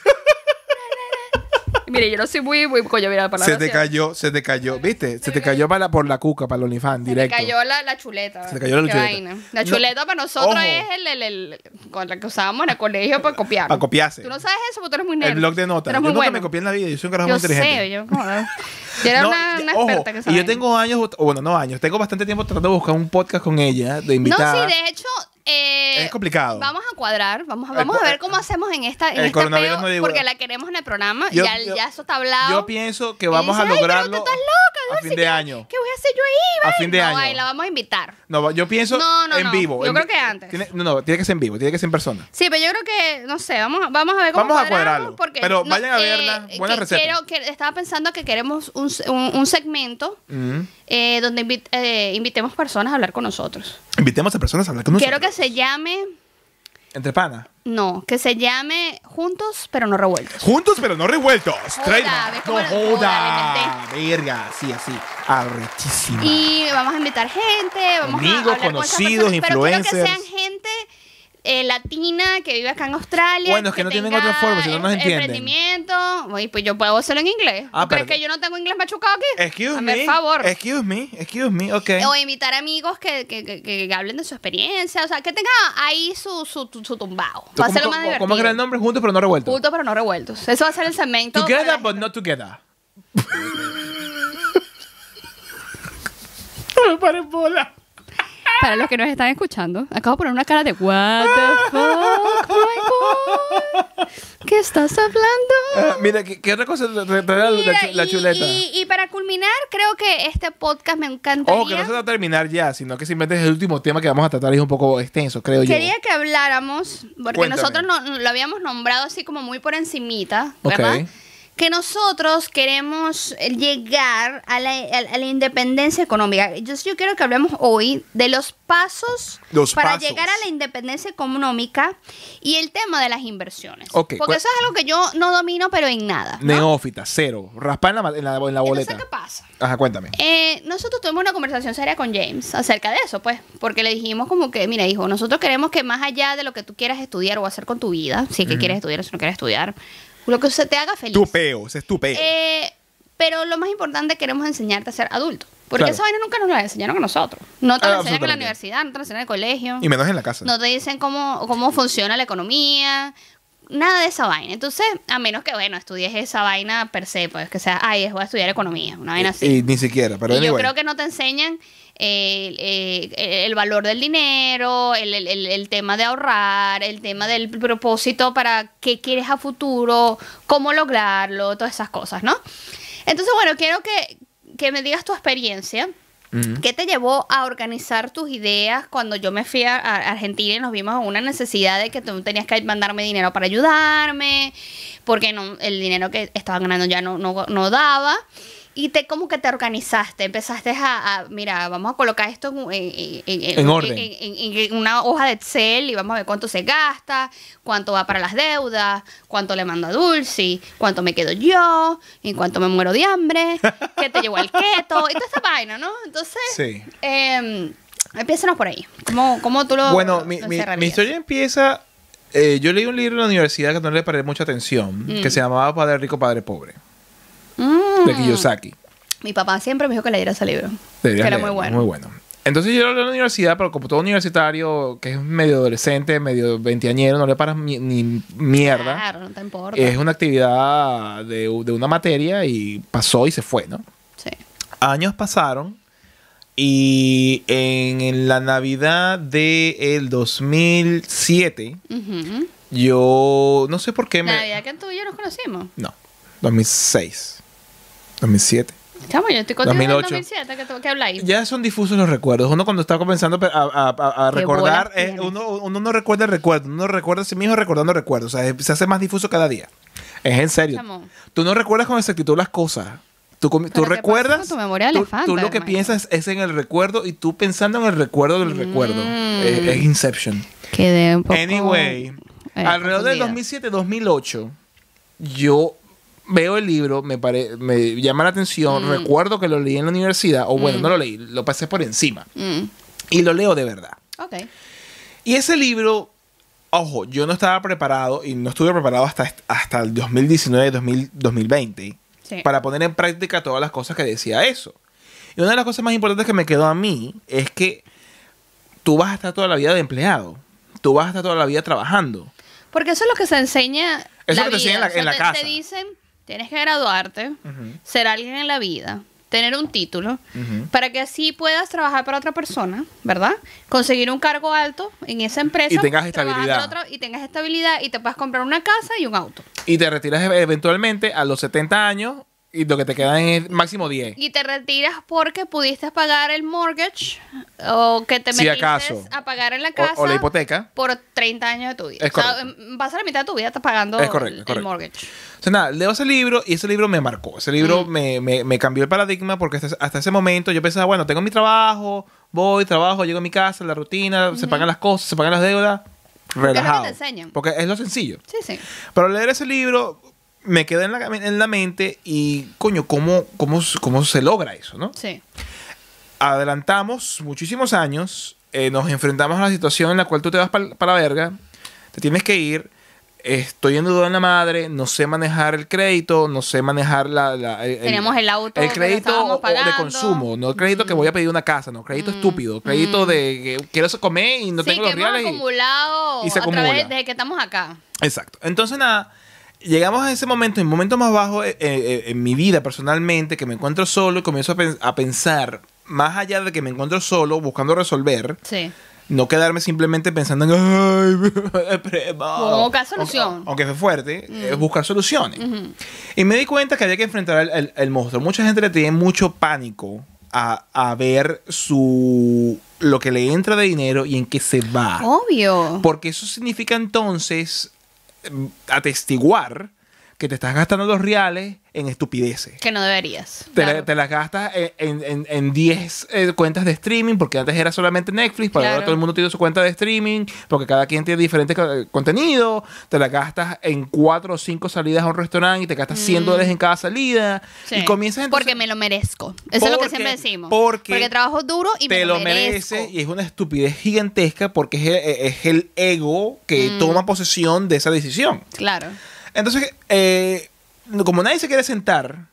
Mire, yo no soy muy, muy coño, mira la palabra. Se te así. cayó, se te cayó, ¿viste? Se te cayó para la- por la cuca, para el OnlyFans, Se me directo. cayó la, la chuleta. Se te cayó la Qué chuleta. vaina. La No, chuleta para nosotros ojo. es el, el, el- con la que usábamos en el colegio para copiar. Para copiarse. Tú no sabes eso porque tú eres muy nerd. El blog de Tú notas. eres Yo muy nunca bueno. me copié en la vida, yo soy un carajo Yo muy inteligente. sé, yo, joder. Yo era No, una, una ojo, experta que y sabe. yo tengo años, o bueno, no años, tengo bastante tiempo tratando de buscar un podcast con ella, de No, invitada. sí, de hecho... eh, Es complicado. Vamos a cuadrar, vamos, a- El vamos co- a ver cómo hacemos en esta en el este coronavirus peo, no divulga. porque la queremos en el programa, Yo- ya, yo- ya eso está hablado. Yo pienso que Y vamos dice, a "Ay, pero tú lograrlo estás loca, a Dulce, fin de ¿qué- año. ¿Qué voy a hacer yo ahí, A vale?" fin de No, año. ay, la vamos a invitar. No, yo pienso No, no, en no. vivo. Yo en creo vi- que antes. Tiene- no, no, tiene que ser en vivo, tiene que ser en persona. Sí, pero yo creo que, no sé, vamos, a- vamos a ver cómo Vamos a cuadramos, cuadrarlo. porque Pero no, vayan a eh, verla, buenas que recetas. quiero- que estaba pensando que queremos un, un, un segmento Mm. eh, donde invi- eh, invitemos personas a hablar con nosotros. Invitemos a personas a hablar con nosotros. Quiero que se llame, Entre panas. no, que se llame Juntos pero no revueltos. Juntos pero no revueltos. Trademark. ¿ves No cómo lo- joda. Verga, sí, así. Arrechísima. Y vamos a invitar gente, vamos a Amigos, hablar con esas conocidos, personas, pero quiero que influencers. sean gente eh, latina que vive acá en Australia. Bueno, es que no tienen otra forma, si no nos em- entienden. Emprendimiento. Oye, pues yo puedo hacerlo en inglés. Ah, ¿Tú crees pero- que yo no tengo inglés machucado aquí? Excuse Hazme me. el favor. Excuse me. Excuse me. Ok. O invitar amigos que, que, que, que hablen de su experiencia. O sea, que tenga ahí su, su, su, su tumbao. ¿Tú Va a ¿Cómo, ser lo cómo, más divertido. ¿Cómo era el nombre? Juntos pero no revueltos. Juntos pero no revueltos. Eso va a ser el segmento. Together para- but not together. No me paren bola. Para los que nos están escuchando, acabo de poner una cara de what the fuck, my God. ¿Qué estás hablando? Ah, mira, ¿qué, qué otra cosa? Re- re- La, Mira, la chu- la y, chuleta. Y, y para culminar, creo que este podcast me encantaría. Ojo, que no se va a terminar ya, sino que simplemente es el último tema que vamos a tratar y es un poco extenso, creo yo. Quería que habláramos, porque Cuéntame. nosotros no, no- lo habíamos nombrado así como muy por encimita, Ok. ¿verdad? Que nosotros queremos llegar a la, a- a la independencia económica. Yo, yo quiero que hablemos hoy de los pasos Los para pasos. llegar a la independencia económica y el tema de las inversiones. Ok, Porque cu- eso es algo que yo no domino, pero en nada. ¿no? Neófita, cero. Raspar en la, en la, en la boleta. Entonces, ¿qué pasa? Ajá, cuéntame. Eh, nosotros tuvimos una conversación seria con James acerca de eso, pues, porque le dijimos como que, mira, hijo, nosotros queremos que más allá de lo que tú quieras estudiar o hacer con tu vida, si es que quieres estudiar o si no quieres estudiar, lo que se te haga feliz. Tu peo, ese es tu peo. Eh, pero lo más importante, queremos enseñarte a ser adulto. Porque Claro. esa vaina nunca nos la enseñaron a nosotros. No te Ah, la enseñan en la absolutamente. universidad, no te la enseñan en el colegio. Y menos en la casa. No te dicen cómo, cómo funciona la economía. Nada de esa vaina. Entonces, a menos que, bueno, estudies esa vaina per se, pues que sea, ay, voy a estudiar economía, una vaina así. Y, y ni siquiera, pero Y yo anyway. creo que no te enseñan eh, eh, el valor del dinero, el, el- el- el tema de ahorrar, el tema del propósito para qué quieres a futuro, cómo lograrlo, todas esas cosas, ¿no? Entonces, bueno, quiero que, que me digas tu experiencia. Ujú. ¿Qué te llevó a organizar tus ideas cuando yo me fui a, a Argentina y nos vimos en una necesidad de que tú tenías que mandarme dinero para ayudarme, porque no, el dinero que estaba ganando ya no, no, no daba? Y te como que te organizaste, empezaste a, a, mira, vamos a colocar esto en, en- en- En orden. en- en- en una hoja de Excel y vamos a ver cuánto se gasta, cuánto va para las deudas, cuánto le mando a Dulce, cuánto me quedo yo, y cuánto me muero de hambre, qué te llevó al keto, y toda esta vaina, ¿no? Entonces, Sí. eh, empiézanos por ahí. ¿Cómo, cómo tú lo Bueno, mi, lo mi, cerrarías? mi historia empieza... eh, yo leí un libro en la universidad que no le paré mucha atención, Mm. que se llamaba Padre Rico, Padre Pobre, Mm. de Kiyosaki. Mi papá siempre me dijo que leyera ese libro. Deberías que era leerlo, muy bueno. Muy bueno. Entonces yo lo leo en la universidad, pero como todo universitario que es medio adolescente, medio veinteañero, no le paras mi- ni mierda. Claro, no te importa. Es una actividad de, de una materia y pasó y se fue, ¿no? Sí. Años pasaron y en, en la Navidad del dos mil siete, Ujú. yo no sé por qué me... La Navidad que tú y yo nos conocimos. No, dos mil seis, dos mil siete. Chamo, yo estoy contigo en el dos mil ocho. dos mil siete, ¿qué, tú- qué habláis? Ya son difusos los recuerdos. Uno cuando está comenzando a, a- a- a Qué recordar, bolas eh, tienes. uno, uno no recuerda el recuerdo, uno recuerda a sí mismo recordando recuerdos. O sea, se hace más difuso cada día. Es en serio. Chamo. Tú no recuerdas con exactitud las cosas. Tú, com- tú ¿Pero qué pasa recuerdas, con tu memoria de tú, elefante, tú lo que hermano? piensas es en el recuerdo y tú pensando en el recuerdo del recuerdo. Mm. Es, es Inception. Quedé un poco... Anyway, eh, alrededor del confundida. dos mil siete, dos mil ocho, yo veo el libro, me, pare- me llama la atención, Mm. recuerdo que lo leí en la universidad, o bueno, Mm. no lo leí, lo pasé por encima. Mm, Y lo leo de verdad. ok. Y ese libro, ojo, yo no estaba preparado y no estuve preparado hasta, hasta el dos mil diecinueve, dos mil, dos mil veinte Sí. para poner en práctica todas las cosas que decía eso. Y una de las cosas más importantes que me quedó a mí es que tú vas a estar toda la vida de empleado. Tú vas a estar toda la vida trabajando. Porque eso es lo que se enseña Eso la que te enseñan en vida. la- en la te, casa. te dicen, tienes que graduarte, ser alguien en la vida, tener un título, Ujú. para que así puedas trabajar para otra persona, ¿verdad? Conseguir un cargo alto en esa empresa. Y tengas trabajar estabilidad. para otro- y tengas estabilidad y te puedas comprar una casa y un auto. Y te retiras e- eventualmente a los setenta años y lo que te quedan es máximo diez. Y te retiras porque pudiste pagar el mortgage o que te Si metiste acaso. a pagar en la O, casa o la hipoteca. por treinta años de tu vida. Es o sea, correcto. em, vas a la mitad de tu vida estás pagando Es correcto, el, es correcto. el mortgage. O sea, nada, leo ese libro y ese libro me marcó. Ese libro Mm. me, me- me cambió el paradigma porque hasta, hasta ese momento yo pensaba, bueno, tengo mi trabajo, voy, trabajo, llego a mi casa, la rutina, se pagan las cosas, se pagan las deudas, relajado. te enseñan. Porque es lo sencillo. Sí, sí. Pero leer ese libro me queda en la, en la mente y, coño, ¿cómo, cómo, ¿cómo se logra eso, no? Sí. Adelantamos muchísimos años. eh, nos enfrentamos a la situación en la cual tú te vas para la verga, te tienes que ir, estoy endeudado en la madre, no sé manejar el crédito, no sé manejar la, la el, Tenemos el auto el que crédito estábamos o- o de pagando. consumo, no el crédito Mm. que voy a pedir una casa, no crédito Mm. estúpido, crédito Mm. de que quiero comer y no Sí, tengo que los hemos reales. y- acumulado y se a acumula. través desde que estamos acá. Exacto. Entonces, nada, llegamos a ese momento, en momento más bajo eh, eh, en mi vida personalmente, que me encuentro solo y comienzo a, pen- a pensar, más allá de que me encuentro solo, buscando resolver, Sí. no quedarme simplemente pensando en, ay, Como buscar solución. Aunque, aunque fue fuerte, Mm. es buscar soluciones. Ujú. Y me di cuenta que había que enfrentar el, el- el monstruo. Mucha gente le tiene mucho pánico a, a ver su lo que le entra de dinero y en qué se va. Obvio. Porque eso significa entonces em, atestiguar que te estás gastando los reales en estupideces. Que no deberías. Te, la- Claro. te las gastas en- en en diez eh, cuentas de streaming, porque antes era solamente Netflix, pero ahora Claro. todo el mundo tiene su cuenta de streaming, porque cada quien tiene diferentes co- contenidos. Te las gastas en cuatro o cinco salidas a un restaurante y te gastas cien Mm. dólares en cada salida. Sí. Y comienzas entonces... Porque me lo merezco. Eso es lo que Porque- siempre decimos. porque trabajo duro y te me lo lo merezco. mereces y es una estupidez gigantesca porque es el, es el ego que Mm. toma posesión de esa decisión. Claro. Entonces, eh, como nadie se quiere sentar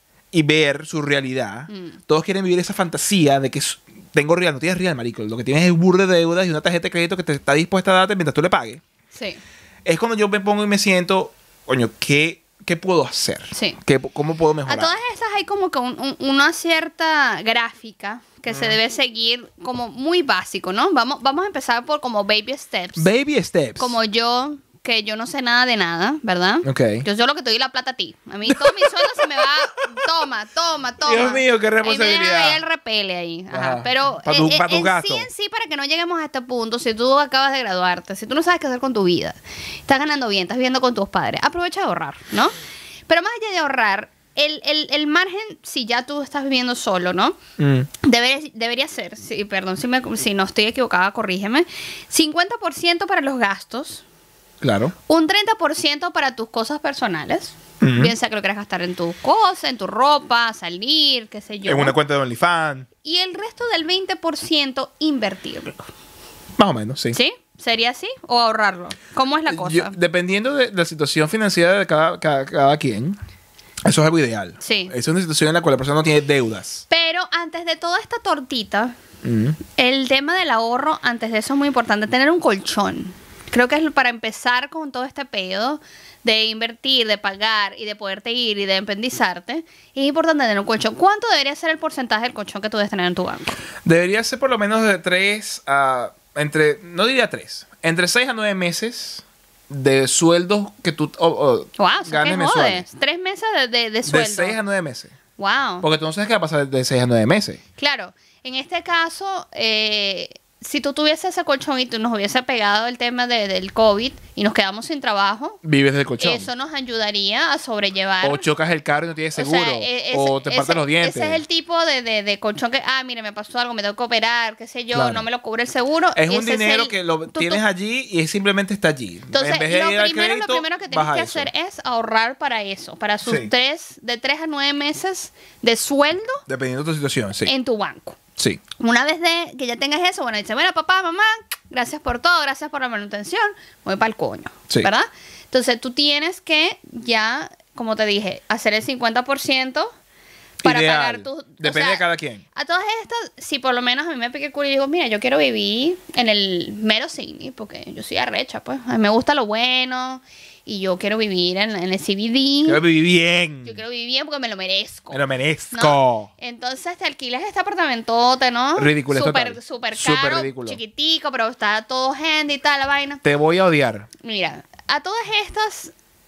y ver su realidad, Mm. todos quieren vivir esa fantasía de que s- tengo real, no tienes real, marico. Lo que tienes es burro de deudas y una tarjeta de crédito que te está dispuesta a darte mientras tú le pagues. Sí. Es cuando yo me pongo y me siento, coño, ¿qué, qué puedo hacer? Sí. ¿Qué, ¿Cómo puedo A mejorar? todas estas hay como que un- un- una cierta gráfica que Mm. se debe seguir como muy básico, ¿no? Vamos, vamos a empezar por como baby steps. Baby steps. Como yo, que yo no sé nada de nada, ¿verdad? Ok. Yo solo que te doy la plata a ti. A mí todo mi sueldo se me va, toma, toma, toma. Dios mío, qué Ahí me responsabilidad. dejan ahí el repele ahí. Ajá. Ajá. Pero Pa' tu- eh, pa' tus en gastos. sí, en sí, para que no lleguemos a este punto, si tú acabas de graduarte, si tú no sabes qué hacer con tu vida, estás ganando bien, estás viviendo con tus padres, aprovecha de ahorrar, ¿no? Pero más allá de ahorrar, el, el, el margen, si ya tú estás viviendo solo, ¿no? Mm. Debe- debería ser, sí, perdón, si, me- si no estoy equivocada, corrígeme, cincuenta por ciento para los gastos, Claro. un treinta por ciento para tus cosas personales, Ujú. bien sea que lo quieras gastar en tus cosas, en tu ropa, salir, qué sé yo. En una cuenta de OnlyFans. Y el resto del veinte por ciento invertirlo. Más o menos, sí. ¿Sí? ¿Sería así? ¿O ahorrarlo? ¿Cómo es la cosa? Yo- dependiendo de, de la situación financiera de cada, cada, cada quien, eso es algo ideal. Sí. Es una situación en la cual la persona no tiene deudas. Pero antes de toda esta tortita, Mm. el tema del ahorro, antes de eso es muy importante, tener un colchón. Creo que es para empezar con todo este pedo de invertir, de pagar y de poderte ir y de empendizarte, es importante tener un colchón. ¿Cuánto debería ser el porcentaje del colchón que tú debes tener en tu banco? Debería ser por lo menos de tres a... Entre, no diría tres. Entre seis a nueve meses de sueldos que tú o- o Wow, eso ganes que mensuales. jodes. Tres meses de, de, de De sueldo. seis a nueve meses. Wow. Porque tú no sabes qué va a pasar de seis a nueve meses. Claro, en este caso, eh, si tú tuvieses ese colchón y tú nos hubiese pegado el tema de- del COVID y nos quedamos sin trabajo, Vives del colchón. eso nos ayudaría a sobrellevar. O chocas el carro y no tienes O seguro. sea, e- o ese- te partes ese- los dientes. Ese es el tipo de, de- de colchón que, ah, mire, me pasó algo, me tengo que operar, qué sé yo, Claro. no me lo cubre el seguro. Es y un ese dinero el- que lo tú- tú- tienes allí y simplemente está allí. Entonces, en vez de lo ir al primero, crédito, lo primero que vas tienes a que eso. hacer es ahorrar para eso, para sus Sí. tres, de tres a nueve meses de sueldo Dependiendo de tu situación, sí. en tu banco. Sí. Una vez de que ya tengas eso, bueno, dice, bueno, papá, mamá, gracias por todo, gracias por la manutención, voy para el coño, Sí. ¿verdad? Entonces tú tienes que ya, como te dije, hacer el cincuenta por ciento para Ideal. pagar tus... Depende de cada quien. A todas estas, si por lo menos a mí me pique el culo y digo, mira, yo quiero vivir en el mero Sydney, porque yo soy arrecha, pues, a mí me gusta lo bueno y yo quiero vivir en, en el C B D. Quiero vivir bien. Yo quiero vivir bien porque me lo merezco. Me lo merezco. ¿no? Entonces te alquilas este apartamentote, ¿no? Ridículo, es Súper, total. súper Súper caro, ridículo. chiquitico, pero está todo handy y tal, la vaina. Te voy a odiar. Mira, a todas estas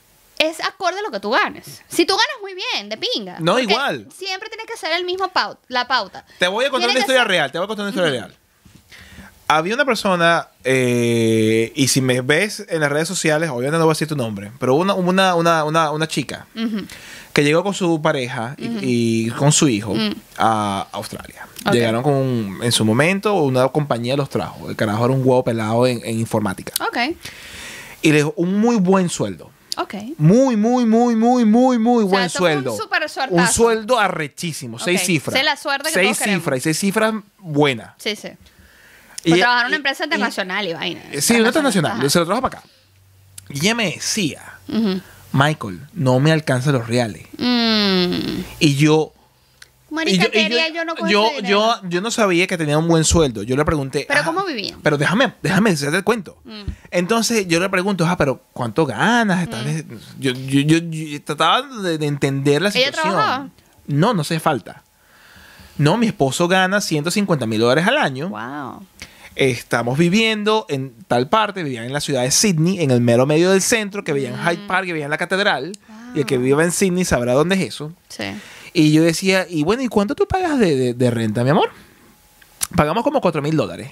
es acorde a lo que tú ganes. Si tú ganas muy bien, de pinga. No, porque igual. Siempre tiene que ser el mismo paut la pauta. Te voy a contar Tiene una que historia ser- real. Te voy a contar una historia real. Había una persona, eh, y si me ves en las redes sociales, obviamente no voy a decir tu nombre, pero una, una, una, una, una chica Ujú. que llegó con su pareja y, y con su hijo Mm. a Australia. Ok. Llegaron con, un- en su momento, una compañía los trajo. El carajo era un huevo pelado en, en informática. Ok, Y le dejó un muy buen sueldo. ok. Muy, muy, muy, muy, muy, muy O sea, buen esto fue un sueldo. súper suertazo. Un sueldo arrechísimo. Seis Ok. cifras. Sé la suerte que Seis todos queremos. cifras. Y seis cifras buenas. Sí, sí. Pues ella- trabajar en una y- empresa y- internacional y vaina. Sí, una transnacional. Ajá. Se lo trajo para acá. Y ella me decía, Ujú. Michael, no me alcanzan los reales. Mm. Y yo... y Marica, yo, y quería yo no coger yo, ese dinero. yo, yo no sabía que tenía un buen sueldo. Yo le pregunté... ¿Pero "Ah, cómo vivían? Pero déjame, déjame hacerte el cuento. Mm. Entonces yo le pregunto, ah, pero ¿cuánto ganas? Estás de- yo, yo, yo, yo trataba de, de entender la ¿Ella situación. trabajaba? No, no hace falta. No, mi esposo gana ciento cincuenta mil dólares al año. Wow. Estamos viviendo en tal parte, vivían en la ciudad de Sydney, en el mero medio del centro, que veían Mm. Hyde Park, que veían la catedral. Y el que Wow. viva en Sydney sabrá dónde es eso. Sí. Y yo decía, y bueno, ¿y cuánto tú pagas de, de- de renta, mi amor? Pagamos como cuatro mil dólares.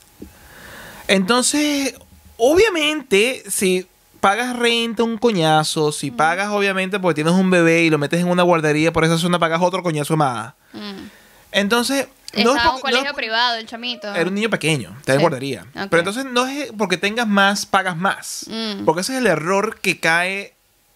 Entonces, obviamente, si pagas renta un coñazo, si pagas obviamente porque tienes un bebé y lo metes en una guardería, por esa zona pagas otro coñazo más. Mm. Entonces, no es Estaba en po- un no colegio es- privado, el chamito. era un niño pequeño, está en Sí. guardería. Ok. Pero entonces no es porque tengas más, pagas más. Mm. Porque ese es el error que cae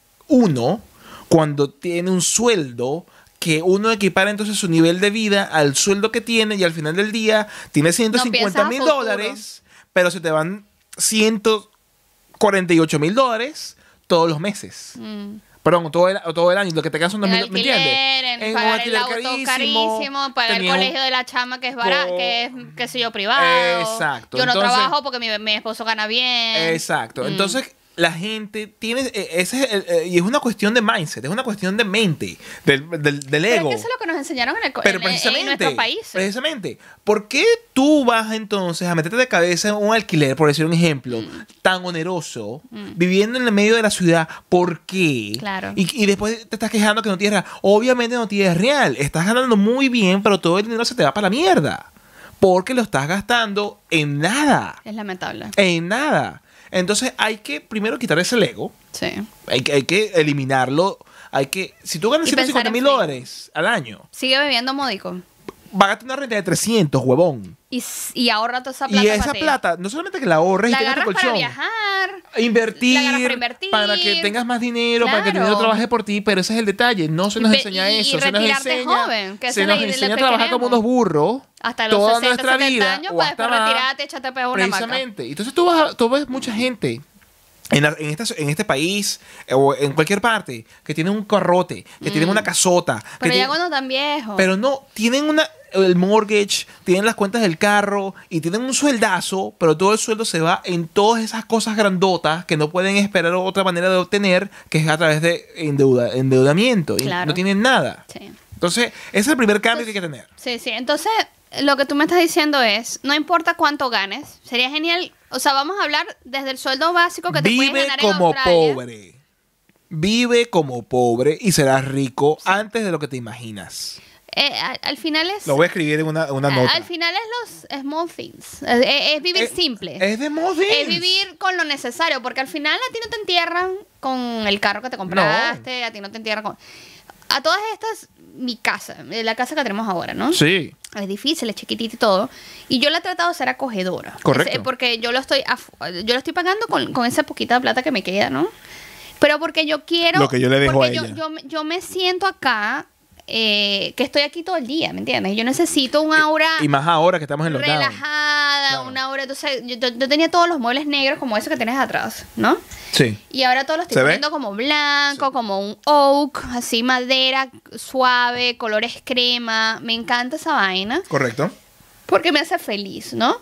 uno cuando tiene un sueldo que uno equipara entonces su nivel de vida al sueldo que tiene y al final del día tiene ciento cincuenta No mil piensas a futuro. dólares, pero se te van ciento cuarenta y ocho mil dólares todos los meses. Mm. Perdón, todo el, todo el año, lo que te quedan son dos En mil, ¿me entiendes? alquiler, en En un pagar el alquiler auto carísimo, pagar el tenía un- colegio de la chama que es barato, Co- que es, qué sé yo, privado. Exacto, Yo no entonces- trabajo porque mi, mi esposo gana bien. Exacto. Mm. Entonces, la gente tiene. eh, Ese es el- eh, y es una cuestión de mindset, es una cuestión de mente, del, del, del Pero ego. es que eso es lo que nos enseñaron en, el, co- Pero en- en- precisamente, en nuestro país. precisamente, ¿por qué tú vas entonces a meterte de cabeza en un alquiler, por decir un ejemplo, Mm. tan oneroso, viviendo en el medio de la ciudad? ¿Por qué? Claro. Y, y después te estás quejando que no tienes real. Obviamente no tienes real. Estás ganando muy bien, pero todo el dinero se te va para la mierda. Porque lo estás gastando en nada. Es lamentable. En nada. Entonces hay que primero quitar ese ego. Sí. Hay que, hay que eliminarlo. Hay que, si tú ganas Y ciento pensar cincuenta en mil frío. dólares al año, Sigue bebiendo módico. págate una renta de trescientos, huevón. Y, s- y ahorra toda esa plata. Y esa para ti. plata, no solamente que la ahorres La y tengas tu agarras para colchón. viajar. Invertir, La agarras para invertir. para que tengas más dinero, para que el Claro. dinero trabaje por ti, pero ese es el detalle. No se nos Ve- enseña y- y eso. Se nos retirarte enseña, joven, que esa se es la nos idea de lo enseña a que trabajar como queremos. unos burros Hasta los toda sesenta, nuestra setenta vida. años o para hasta después más. retirarte y echarte a pegar una maca. Precisamente. Entonces tú, vas a- tú ves mucha gente en, la- en, esta- en este país eh, o en cualquier parte que tienen un carrote, que tienen una casota. que Mm. Pero ya tienen- cuando tan viejo. pero no, tienen una el mortgage, tienen las cuentas del carro y tienen un sueldazo, pero todo el sueldo se va en todas esas cosas grandotas que no pueden esperar otra manera de obtener, que es a través de endeuda- endeudamiento. Y Claro. no tienen nada. Sí. Entonces, ese es el primer cambio que hay que tener. Sí, sí. Entonces, lo que tú me estás diciendo es, no importa cuánto ganes, sería genial. O sea, vamos a hablar desde el sueldo básico que te puedes Vive ganar en como Australia. pobre. Vive como pobre y serás rico antes de lo que te imaginas. Eh, al, al final es... Lo voy a escribir en una, una a- nota. Al final es los small things. Es, es- es vivir Es- simple. Es de Modins. Es vivir con lo necesario, porque al final a ti no te entierran con el carro que te compraste, a ti no te entierran con... A todas estas, mi casa, eh, la casa que tenemos ahora, ¿no? Sí. Es difícil, es chiquitita y todo. Y yo la he tratado de ser acogedora. Correcto. Es- porque yo lo estoy af- yo lo estoy pagando con, con esa poquita plata que me queda, ¿no? Pero porque yo quiero... Lo que yo le dejo porque a yo, ella. yo, me- yo me siento acá, eh, que estoy aquí todo el día, ¿me entiendes? Yo necesito un aura... Y más ahora que estamos en lockdown. relajada, Claro. una hora. Entonces, yo, yo- yo tenía todos los muebles negros como esos que tienes atrás, ¿no? Sí. Y ahora todos los estoy ¿Se ve? poniendo como blanco, como un oak, así madera suave, colores crema. Me encanta esa vaina Correcto. porque me hace feliz, ¿no?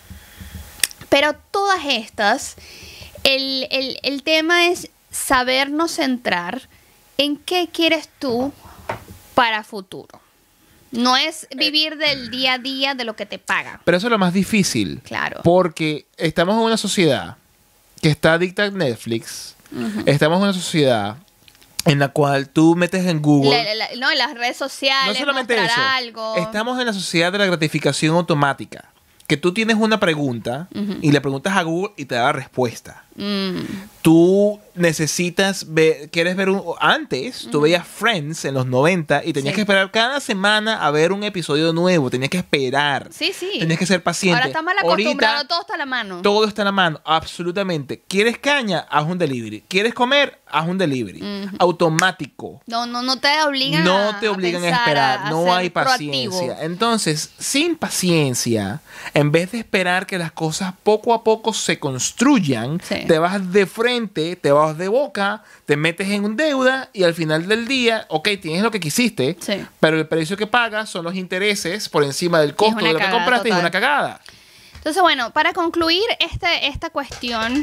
Pero todas estas, el, el, el tema es sabernos centrar en qué quieres tú para futuro. No es vivir del día a día de lo que te pagan. Pero eso es lo más difícil. Claro. Porque estamos en una sociedad que está adicta a Netflix. Estamos en una sociedad en la cual tú metes en Google. La- la- no, en las redes sociales, no solamente mostrar eso. algo. Estamos en la sociedad de la gratificación automática. Que tú tienes una pregunta y le preguntas a Google y te da la respuesta. Mm, Tú necesitas ver, quieres ver un... Antes, uh-huh. tú veías Friends en los noventa y tenías sí. que esperar cada semana a ver un episodio nuevo. Tenías que esperar. Sí, sí. Tenías que ser paciente. Ahora está mal acostumbrado, Ahorita, todo está a la mano. Todo está a la mano, absolutamente. ¿Quieres caña? Haz un delivery. ¿Quieres comer? Haz un delivery. Uh-huh. Automático. No, no, no te obligan No te obligan a, a esperar. A, a no hay paciencia. Proactivo. Entonces, sin paciencia, en vez de esperar que las cosas poco a poco se construyan, sí. te vas de frente, te vas de boca, te metes en deuda y al final del día, ok, tienes lo que quisiste, sí. pero el precio que pagas son los intereses por encima del costo de lo que compraste y es una cagada. Entonces, bueno, para concluir este, esta cuestión,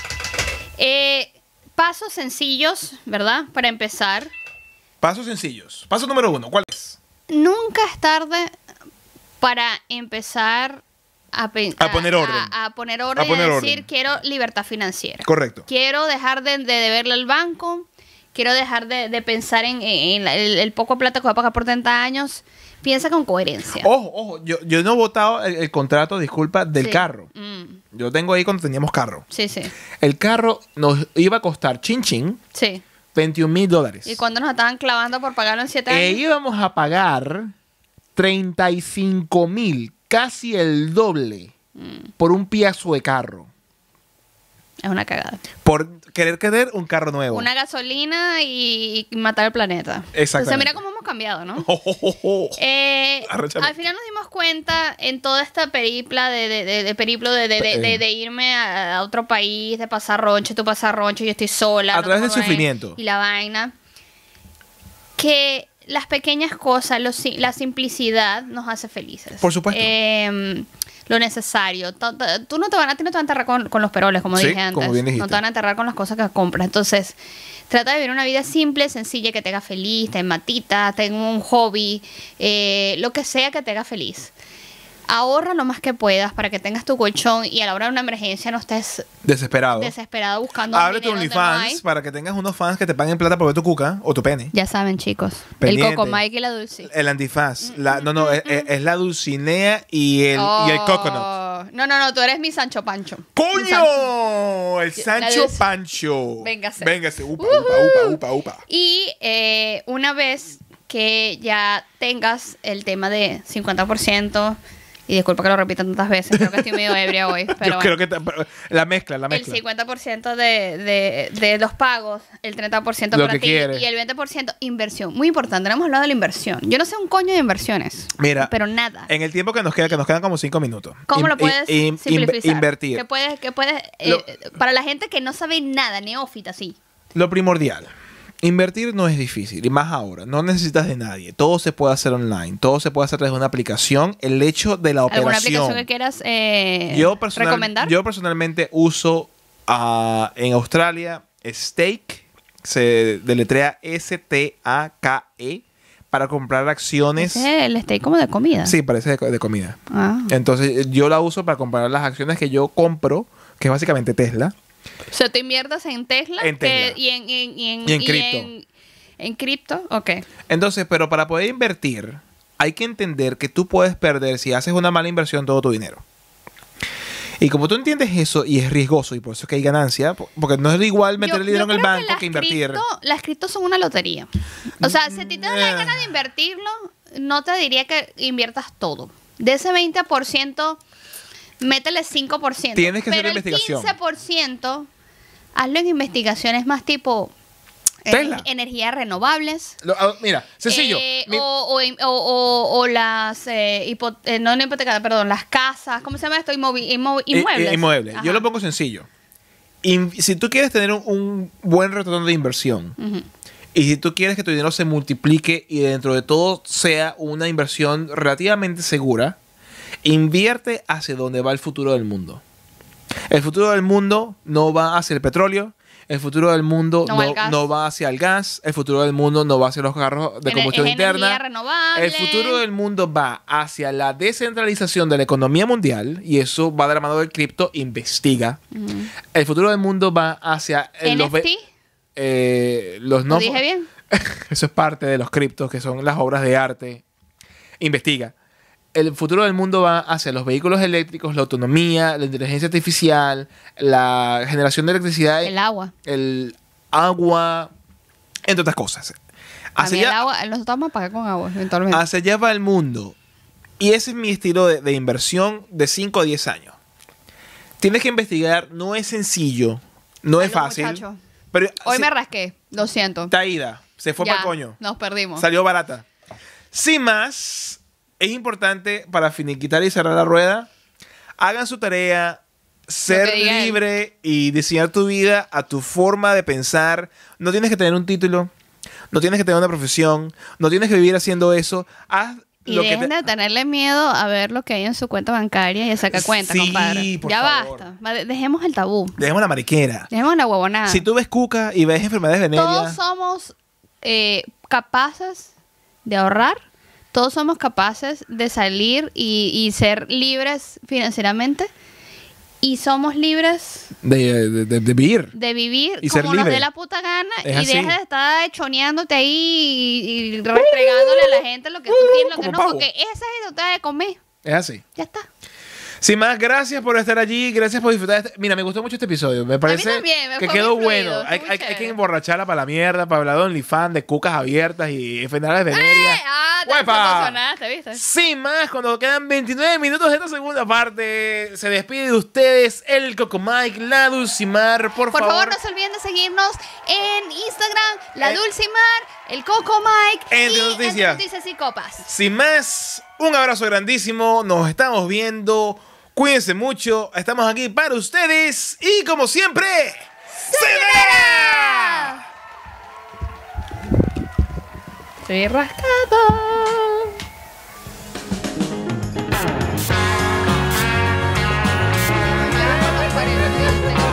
eh, pasos sencillos, ¿verdad? Para empezar. Pasos sencillos. Paso número uno, ¿cuál es? Nunca es tarde para empezar a, a poner orden. A, a poner orden a poner y decir, orden. quiero libertad financiera. Correcto. Quiero dejar de, de deberle al banco. Quiero dejar de, de pensar en, en el, el poco plata que voy a pagar por treinta años. Piensa con coherencia. Ojo, ojo. Yo, yo no he votado el, el contrato, disculpa, del sí. carro. Mm. Yo tengo ahí cuando teníamos carro. Sí, sí. El carro nos iba a costar, chin chin, sí. veintiún mil dólares. ¿Y cuándo nos estaban clavando por pagarlo en siete años? E íbamos a pagar treinta y cinco mil, casi el doble, mm. por un piazo de carro. Es una cagada. Por querer querer un carro nuevo. Una gasolina y, y matar el planeta. Exactamente. Entonces mira cómo hemos cambiado, ¿no? Oh, oh, oh, oh. Eh, al final nos dimos cuenta en toda esta peripla de, de, de, de periplo de, de, de, de, de irme a, a otro país, de pasar ronche, tú pasar ronche, yo estoy sola. A no través del sufrimiento. Y la vaina. Que las pequeñas cosas, los, la simplicidad nos hace felices. Por supuesto. Eh, lo necesario. Tú no te van a, no te van a enterrar con, con los peroles, como sí, dije antes. Como bien dijiste. No te van a enterrar con las cosas que compras. Entonces, trata de vivir una vida simple, sencilla, que te haga feliz, ten matita, ten un hobby, eh, lo que sea que te haga feliz. Ahorra lo más que puedas para que tengas tu colchón y a la hora de una emergencia no estés desesperado. Desesperado buscando. Abre tu OnlyFans no para que tengas unos fans que te paguen plata por ver tu cuca o tu pene. Ya saben, chicos. Pendiente. El Coco Mike y la Dulce. El antifaz. La, no, no, es, es la Dulcinea y el, oh, y el Coconut. No, no, no, tú eres mi Sancho Pancho. ¡Coño! Sancho. El Sancho Pancho. Véngase. Véngase. Upa, uh-huh. upa, upa, upa, upa. Y eh, una vez que ya tengas el tema de cincuenta por ciento... Y disculpa que lo repita tantas veces, creo que estoy medio ebria hoy. Pero Yo bueno. creo que te, la mezcla, la mezcla. El cincuenta por ciento de, de, de los pagos, el treinta por ciento lo para ti quieres. Y el veinte por ciento inversión. Muy importante, no hemos hablado de la inversión. Yo no sé un coño de inversiones. Mira, pero nada. En el tiempo que nos queda, que nos quedan como cinco minutos. ¿Cómo in, lo puedes in, simplificar? Invertir. ¿Qué puedes, qué puedes, lo, eh, para la gente que no sabe nada, neófita, sí. Lo primordial. Invertir no es difícil, y más ahora. No necesitas de nadie. Todo se puede hacer online. Todo se puede hacer desde una aplicación. El hecho de la operación. ¿Alguna aplicación que quieras eh, yo personal, recomendar? Yo personalmente uso uh, en Australia Stake. Se deletrea S T A K E para comprar acciones. ¿Ese es el Stake como de comida? Sí, parece de, de comida. Ah. Entonces yo la uso para comprar las acciones que yo compro, que es básicamente Tesla. O sea, tú inviertes en Tesla, en Tesla. Que, y en, en, y en, y en y cripto. En, en cripto, ok. Entonces, pero para poder invertir, hay que entender que tú puedes perder, si haces una mala inversión, todo tu dinero. Y como tú entiendes eso, y es riesgoso, y por eso es que hay ganancia, porque no es igual meter yo, el dinero en el banco que, que invertir. Cripto, las criptos son una lotería. O sea, si a ti te da la gana de invertirlo, no te diría que inviertas todo. De ese veinte por ciento... métele cinco por ciento. Tienes que pero hacer investigación. El quince por ciento, hazlo en investigaciones más tipo Tesla. Eh, energías renovables. Lo, uh, mira, sencillo. Eh, Mi... o, o, o, o, o las, eh, hipo, eh, no, no hipotecas, perdón, las casas. ¿Cómo se llama esto? Inmovi, inmo, inmuebles. I, inmuebles. Yo lo pongo sencillo. In, si tú quieres tener un, un buen retorno de inversión, uh-huh. y si tú quieres que tu dinero se multiplique y dentro de todo sea una inversión relativamente segura, invierte hacia donde va el futuro del mundo. El futuro del mundo no va hacia el petróleo. El futuro del mundo no, no, no va hacia el gas. El futuro del mundo no va hacia los carros de combustión es interna. Renovable. El futuro del mundo va hacia la descentralización de la economía mundial. Y eso va de la mano del cripto. Investiga. Uh-huh. El futuro del mundo va hacia... ¿N F T? Los, eh, los no, ¿Lo dije bien? Eso es parte de los criptos, que son las obras de arte. Investiga. El futuro del mundo va hacia los vehículos eléctricos, la autonomía, la inteligencia artificial, la generación de electricidad. El agua. El agua, entre otras cosas. A Hacia mí el allá, agua, nosotros vamos a pagar con agua, eventualmente. hacia allá va el mundo. Y ese es mi estilo de, de inversión de cinco a diez años. Tienes que investigar, no es sencillo, no es Salud, fácil. muchacho. Pero Hoy sí, me rasqué, lo siento. está ida, se fue Ya, para el coño. nos perdimos. Salió barata. Sin más, es importante para finiquitar y cerrar la rueda, hagan su tarea, ser que diga él. libre y diseñar tu vida a tu forma de pensar. No tienes que tener un título, no tienes que tener una profesión, no tienes que vivir haciendo eso. Haz Y lo que dejen te- de tenerle miedo a ver lo que hay en su cuenta bancaria y a sacar cuenta, Sí, compadre. por Ya favor. basta. Va, de- Dejemos el tabú. Dejemos la mariquera. Dejemos la huevonada. Si tú ves cuca y ves enfermedades Todos venéreas, somos eh, capaces de ahorrar. Todos somos capaces de salir y, y ser libres financieramente. Y somos libres de, de, de- de vivir. de vivir Y ser como nos libre. dé la puta gana. Es y así. deja de estar choneándote ahí y, y restregándole a la gente lo que tú quieres, lo que Como no. pavo. Porque esa es lo que te de comer. Es así. Ya está. Sin más, gracias por estar allí, gracias por disfrutar. de este- Mira, me gustó mucho este episodio. Me parece también, me que fue quedó muy fluido, bueno. fue Hay, muy hay- hay chévere. que emborracharla para la mierda, para hablar de OnlyFans, de cucas abiertas y enfermedades venéreas. Eh, ah, te ¡Huepa! emocionaste, ¿viste? Sin más, cuando quedan veintinueve minutos de esta segunda parte, se despide de ustedes el Coco Mike, la Dulcimar, por, Por favor, favor. no se olviden de seguirnos en Instagram, La Eh, Dulcimar, el Coco Mike Entre y Noticias. Entre Noticias y Copas. Sin más, un abrazo grandísimo. Nos estamos viendo. Cuídense mucho. Estamos aquí para ustedes. Y como siempre, ¡sayonara! Estoy rascado. Ya, no, no, no, no, no, no, no, no, no, no, no, no, no, no, no, no, no, no, no,